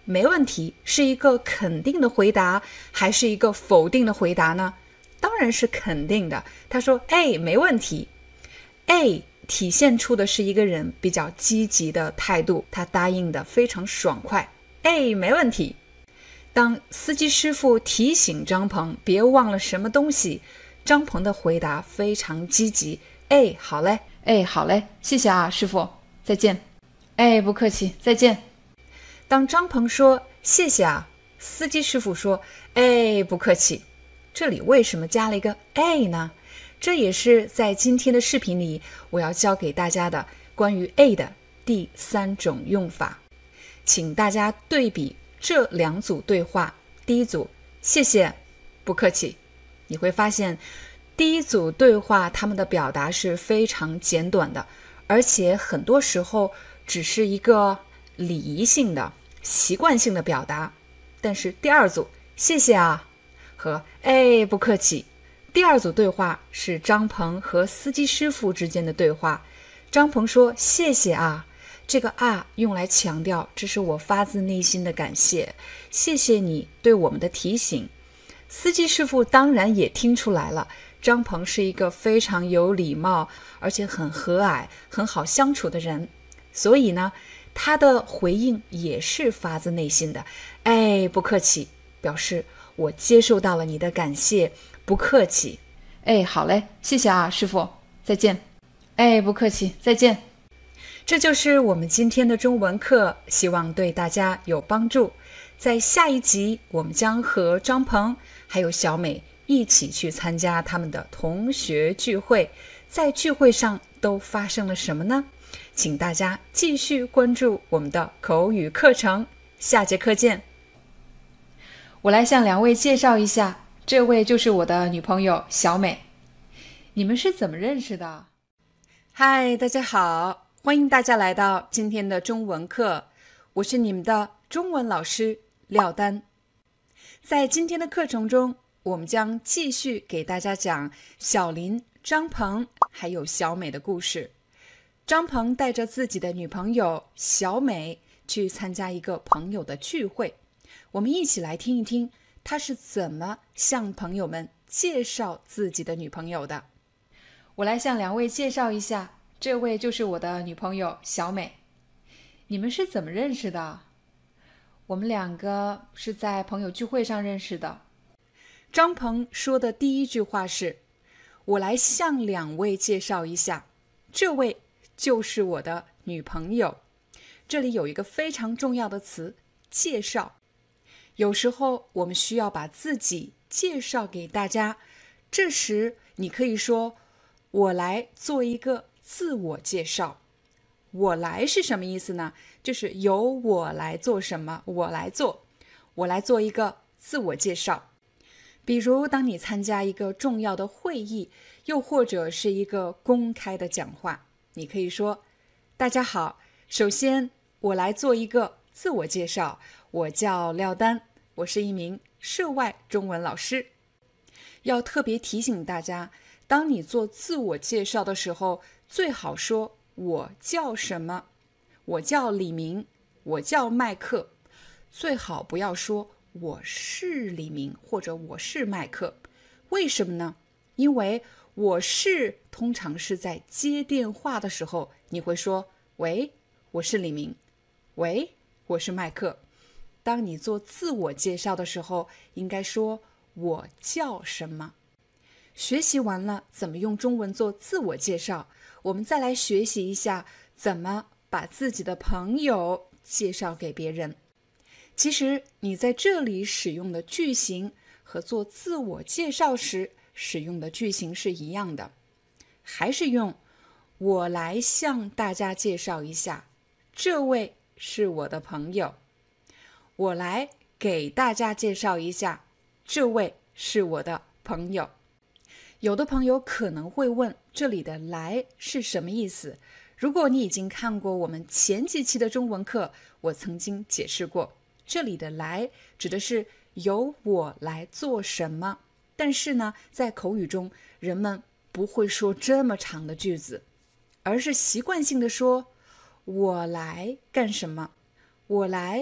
C: 没问题是一个肯定的回答，还是一个否定的回答呢？当然是肯定的。他说 A 没问题。A 体现出的是一个人比较积极的态度，他答应的非常爽快。A 没问题。当司机师傅提醒张鹏别忘了什么东西，张鹏的回答非常积极。哎，好嘞。
B: 哎，好嘞，谢谢啊，师傅，再见。哎，不客气，再见。
C: 当张鹏说谢谢啊，司机师傅说哎，不客气。这里为什么加了一个哎呢？这也是在今天的视频里我要教给大家的关于 A 的第3种用法。请大家对比这2组对话。第一组，谢谢，不客气。你会发现第一组对话他们的表达是非常简短的，而且很多时候只是一个礼仪性的习惯性的表达。但是第二组，谢谢啊和哎，不客气。第二组对话是张鹏和司机师傅之间的对话。张鹏说谢谢啊，这个啊用来强调这是我发自内心的感谢，谢谢你对我们的提醒。司机师傅当然也听出来了，张鹏是一个非常有礼貌而且很和蔼很好相处的人，所以呢他的回应也是发自内心的。哎，不客气，表示我接受到了你的感谢，不客气。
B: 哎，好嘞，谢谢啊，师傅，再见。哎，不客气，再见。
C: 这就是我们今天的中文课，希望对大家有帮助。在下一集，我们将和张鹏还有小美一起去参加他们的同学聚会。在聚会上都发生了什么呢？请大家继续关注我们的口语课程，下节课见。
B: 我来向2位介绍一下，这位就是我的女朋友小美。你们是怎么认识的？
C: 嗨，大家好，欢迎大家来到今天的中文课，我是你们的中文老师廖丹。在今天的课程中，我们将继续给大家讲小林、张鹏还有小美的故事。张鹏带着自己的女朋友小美去参加一个朋友的聚会，我们一起来听一听他是怎么向朋友们介绍自己的女朋友的。
B: 我来向2位介绍一下，这位就是我的女朋友小美。你们是怎么认识的？我们2个是在朋友聚会上认识的。
C: 张鹏说的第一句话是，我来向2位介绍一下，这位就是我的女朋友。这里有一个非常重要的词，介绍。有时候我们需要把自己介绍给大家，这时你可以说，我来做一个自我介绍。我来是什么意思呢？就是由我来做什么，我来做一个自我介绍。比如当你参加一个重要的会议，又或者是一个公开的讲话，你可以说，大家好，首先我来做一个自我介绍，我叫廖丹，我是一名涉外中文老师。要特别提醒大家，当你做自我介绍的时候，最好说我叫什么，我叫李明，我叫麦克，最好不要说我是李明或者我是麦克。为什么呢？因为我是通常是在接电话的时候，你会说，喂，我是李明，喂，我是麦克。当你做自我介绍的时候，应该说我叫什么。学习完了怎么用中文做自我介绍，我们再来学习一下怎么把自己的朋友介绍给别人。其实你在这里使用的句型和做自我介绍时使用的句型是一样的，还是用我来向大家介绍一下，这位是我的朋友。我来给大家介绍一下，这位是我的朋友。有的朋友可能会问，这里的来是什么意思？如果你已经看过我们前几期的中文课，我曾经解释过，这里的来指的是由我来做什么。但是呢，在口语中，人们不会说这么长的句子，而是习惯性的说，我来干什么？我来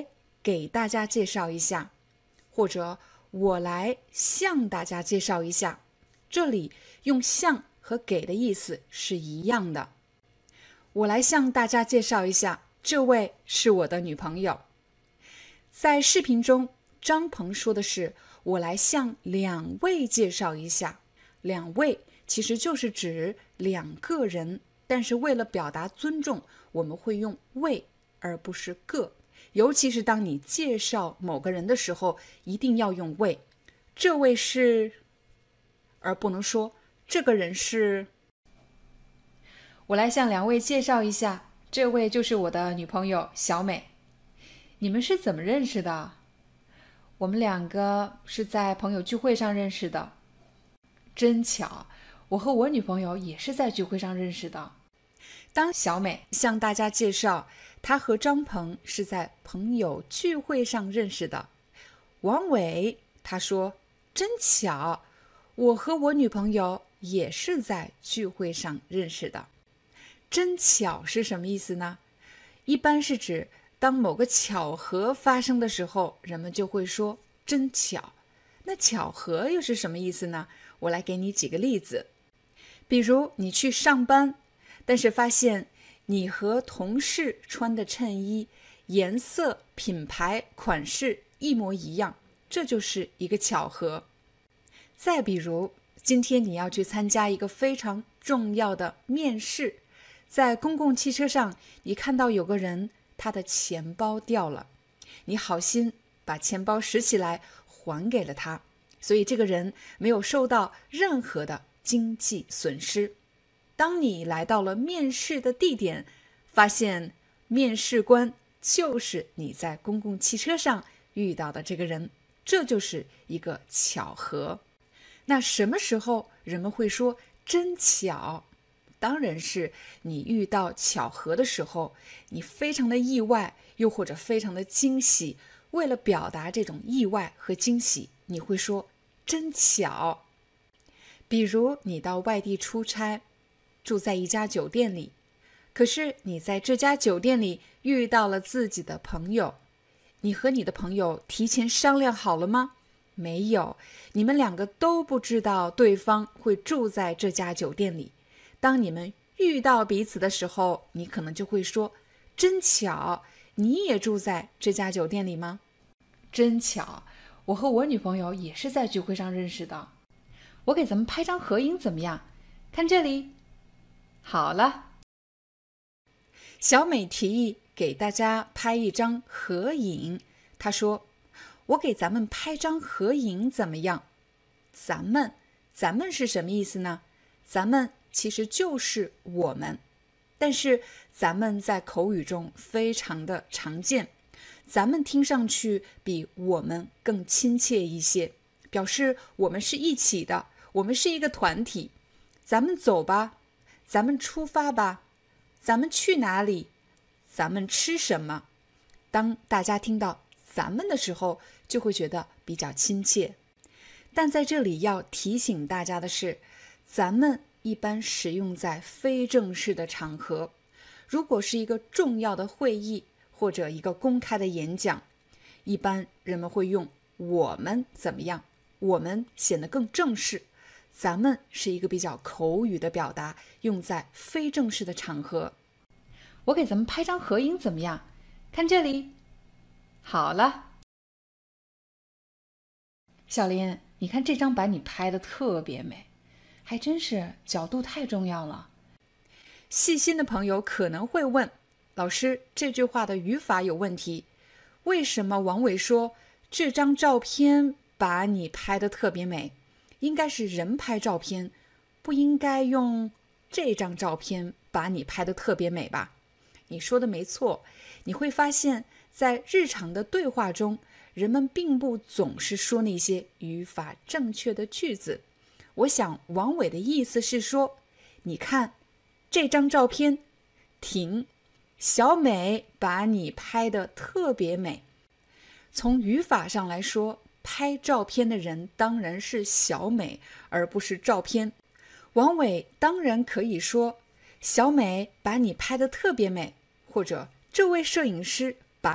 C: 给大家介绍一下，或者我来向大家介绍一下。这里用向和给的意思是一样的。我来向大家介绍一下，这位是我的女朋友。在视频中，张鹏说的是我来向2位介绍一下。2位其实就是指2个人，但是为了表达尊重，我们会用位而不是个。尤其是当你介绍某个人的时候，一定要用位。这位是，而不能说这个人是。
B: 我来向2位介绍一下，这位就是我的女朋友小美。你们是怎么认识的？我们2个是在朋友聚会上认识的。真巧，我和我女朋友也是在聚会上认识的。
C: 当
B: 小美
C: 向大家介绍她和张鹏是在朋友聚会上认识的。王伟他说，真巧，我和我女朋友也是在聚会上认识的。真巧是什么意思呢？一般是指当某个巧合发生的时候，人们就会说真巧。那巧合又是什么意思呢？我来给你几个例子。比如你去上班，但是发现你和同事穿的衬衣颜色、品牌、款式一模一样，这就是一个巧合。再比如，今天你要去参加一个非常重要的面试，在公共汽车上，你看到有个人他的钱包掉了，你好心把钱包拾起来还给了他，所以这个人没有受到任何的经济损失。当你来到了面试的地点，发现面试官就是你在公共汽车上遇到的这个人，这就是一个巧合。那什么时候人们会说真巧？当然是你遇到巧合的时候，你非常的意外，又或者非常的惊喜。为了表达这种意外和惊喜，你会说真巧。比如你到外地出差，住在一家酒店里，可是你在这家酒店里遇到了自己的朋友，你和你的朋友提前商量好了吗？没有，你们2个都不知道对方会住在这家酒店里。当你们遇到彼此的时候，你可能就会说真巧，你也住在这家酒店里吗？
B: 真巧，我和我女朋友也是在聚会上认识的。我给咱们拍张合影怎么样？看这里。好了。
C: 小美提议给大家拍一张合影。她说，我给咱们拍张合影怎么样？咱们是什么意思呢？咱们其实就是我们，但是咱们在口语中非常的常见，咱们听上去比我们更亲切一些，表示我们是一起的，我们是一个团体。咱们走吧，咱们出发吧，咱们去哪里，咱们吃什么。当大家听到咱们的时候，就会觉得比较亲切。但在这里要提醒大家的是，咱们一般使用在非正式的场合。如果是一个重要的会议或者一个公开的演讲，一般人们会用我们怎么样，我们显得更正式。咱们是一个比较口语的表达，用在非正式的场合。
B: 我给咱们拍张合影怎么样？看这里。好了。小林，你看这张把你拍的特别美，还真是角度太重要了。
C: 细心的朋友可能会问，老师，这句话的语法有问题，为什么王伟说这张照片把你拍的特别美？应该是人拍照片，不应该用这张照片把你拍的特别美吧？你说的没错，你会发现在日常的对话中，人们并不总是说那些语法正确的句子。我想王伟的意思是说，你看这张照片，停，小美把你拍得特别美。从语法上来说，拍照片的人当然是小美，而不是照片。王伟当然可以说，小美把你拍得特别美，或者这位摄影师把你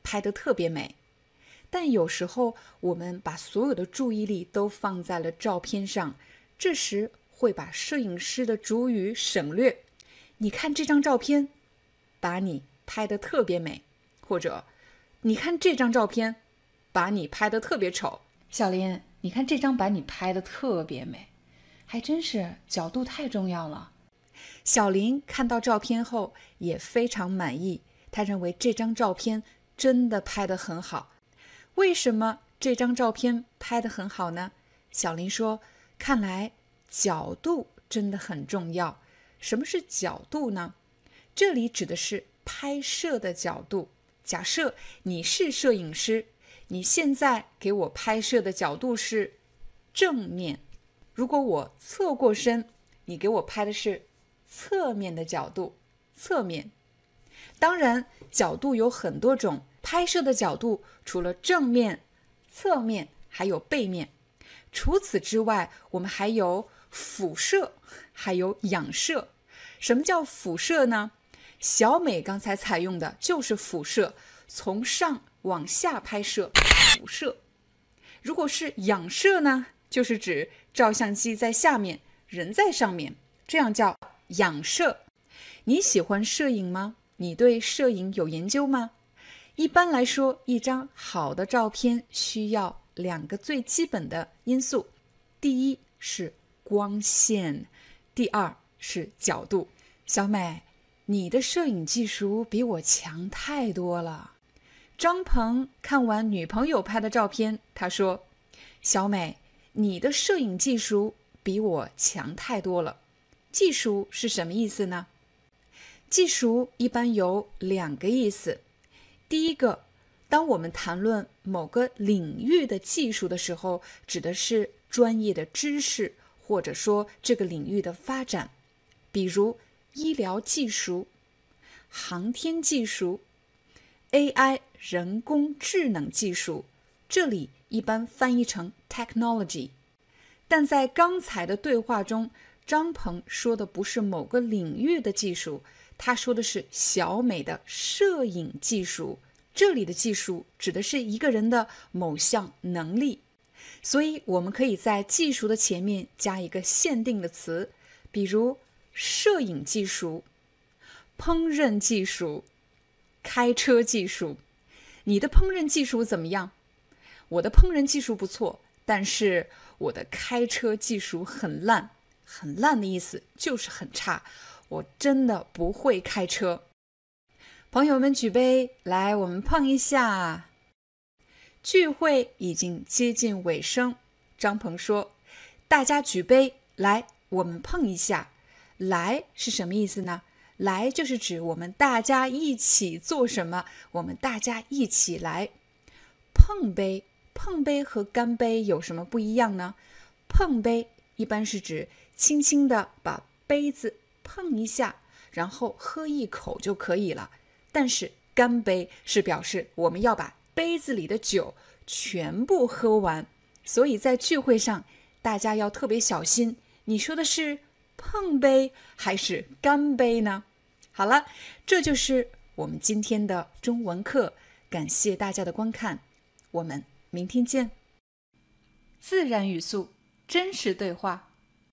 C: 拍得特别美。但有时候我们把所有的注意力都放在了照片上，这时会把摄影师的主语省略。你看这张照片，把你拍得特别美，或者你看这张照片，把你拍得特别丑。
B: 小林，你看这张把你拍得特别美，还真是角度太重要了。
C: 小林看到照片后也非常满意，他认为这张照片真的拍得很好。为什么这张照片拍得很好呢？小林说，看来角度真的很重要。什么是角度呢？这里指的是拍摄的角度。假设你是摄影师，你现在给我拍摄的角度是正面。如果我侧过身，你给我拍的是侧面的角度，侧面。当然，角度有很多种，拍摄的角度除了正面、侧面，还有背面。除此之外，我们还有俯摄，还有仰摄。什么叫俯摄呢？小美刚才采用的就是俯摄，从上往下拍摄，俯摄。如果是仰摄呢，就是指照相机在下面，人在上面，这样叫仰摄。你喜欢摄影吗？你对摄影有研究吗？一般来说，一张好的照片需要2个最基本的因素，第一是光线，第二是角度。小美，你的摄影技术比我强太多了。张鹏看完女朋友拍的照片，他说，小美，你的摄影技术比我强太多了。技术是什么意思呢？技术一般有2个意思。第一个，当我们谈论某个领域的技术的时候，指的是专业的知识，或者说这个领域的发展，比如医疗技术、航天技术、AI 人工智能技术，这里一般翻译成 technology。但在刚才的对话中，张鹏说的不是某个领域的技术，他说的是小美的摄影技术。这里的技术指的是一个人的某项能力，所以我们可以在技术的前面加一个限定的词，比如摄影技术、烹饪技术、开车技术。你的烹饪技术怎么样？我的烹饪技术不错，但是我的开车技术很烂。很烂的意思就是很差，我真的不会开车。朋友们举杯，来，我们碰一下。聚会已经接近尾声，张鹏说，大家举杯，来，我们碰一下。来是什么意思呢？来就是指我们大家一起做什么，我们大家一起来。碰杯，碰杯和干杯有什么不一样呢？碰杯一般是指轻轻地把杯子碰一下，然后喝一口就可以了。但是干杯是表示我们要把杯子里的酒全部喝完，所以在聚会上大家要特别小心，你说的是碰杯还是干杯呢？好了，这就是我们今天的中文课，感谢大家的观看，我们明天见。
B: 自然语速，真实对话。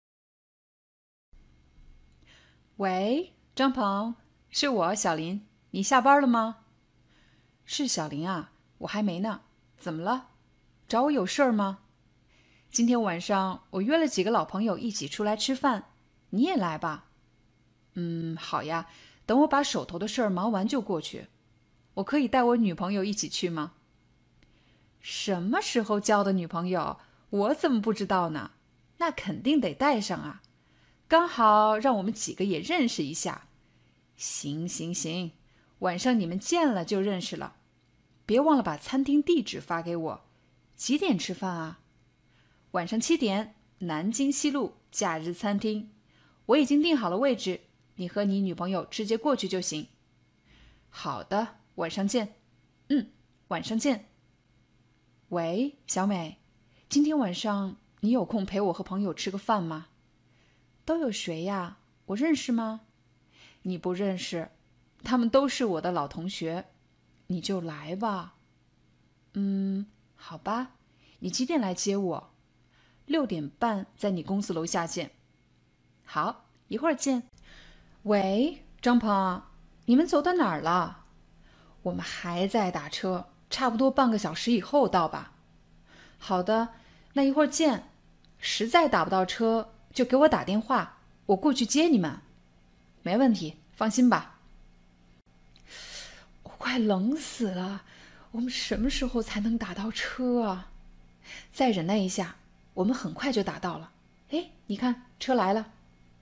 A: 喂，张鹏，是我小林，你下班了吗？是小林啊，我还没呢，怎么了？找我有事儿吗？今天晚上我约了几个老朋友一起出来吃饭，你也来吧。好呀，等我把手头的事儿忙完就过去。我可以带我女朋友一起去吗？什么时候交的女朋友？我怎么不知道呢？那肯定得带上啊，刚好让我们几个也认识一下。行，晚上你们见了就认识了。别忘了把餐厅地址发给我。几点吃饭啊？晚上7点，南京西路假日餐厅。我已经订好了位置，你和你女朋友直接过去就行。好的，晚上见。晚上见。喂，小美，今天晚上你有空陪我和朋友吃个饭吗？都有谁呀？我认识吗？你不认识，他们都是我的老同学。 你就来吧。好吧，你几点来接我？6点半在你公司楼下见。好，一会儿见。喂，张鹏，你们走到哪儿了？我们还在打车，差不多半个小时以后到吧。好的，那一会儿见。实在打不到车，就给我打电话，我过去接你们。没问题，放心吧。我快冷死了，我们什么时候才能打到车啊？再忍耐一下，我们很快就打到了。哎，你看，车来了。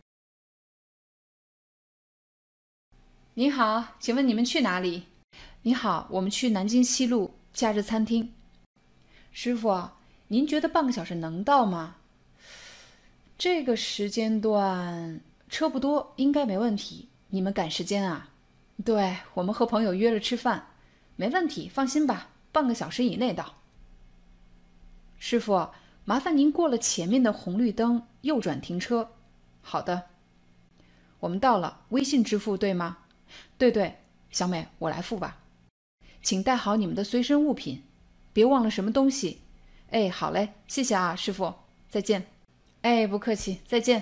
B: 你好，请问你们去哪里？
A: 你好，我们去南京西路假日餐厅。
B: 师傅，您觉得半个小时能到吗？
A: 这个时间段车不多，应该没问题。你们赶时间啊？对，我们和朋友约了吃饭，没问题，放心吧，半个小时以内到。师傅，麻烦您过了前面的红绿灯，右转停车。好的。我们到了，微信支付对吗？对，小美，我来付吧。请带好你们的随身物品，别忘了什么东西。哎，好嘞，谢谢啊，师傅，再见。哎，不客气，再见。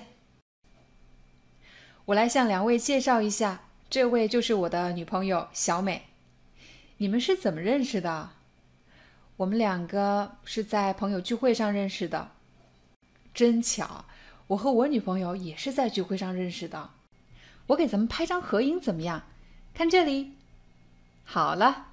A: 我来向2位介绍一下，这位就是我的女朋友小美。你们是怎么认识的？我们2个是在朋友聚会上认识的。真巧，我和我女朋友也是在聚会上认识的。我给咱们拍张合影怎么样？看这里。好了。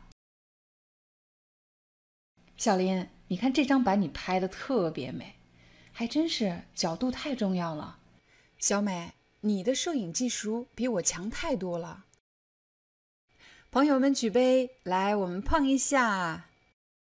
A: 小林，你看这张把你拍的特别美，还真是角度太重要了。
C: 小美，你的摄影技术比我强太多了。朋友们举杯，来，我们碰一下。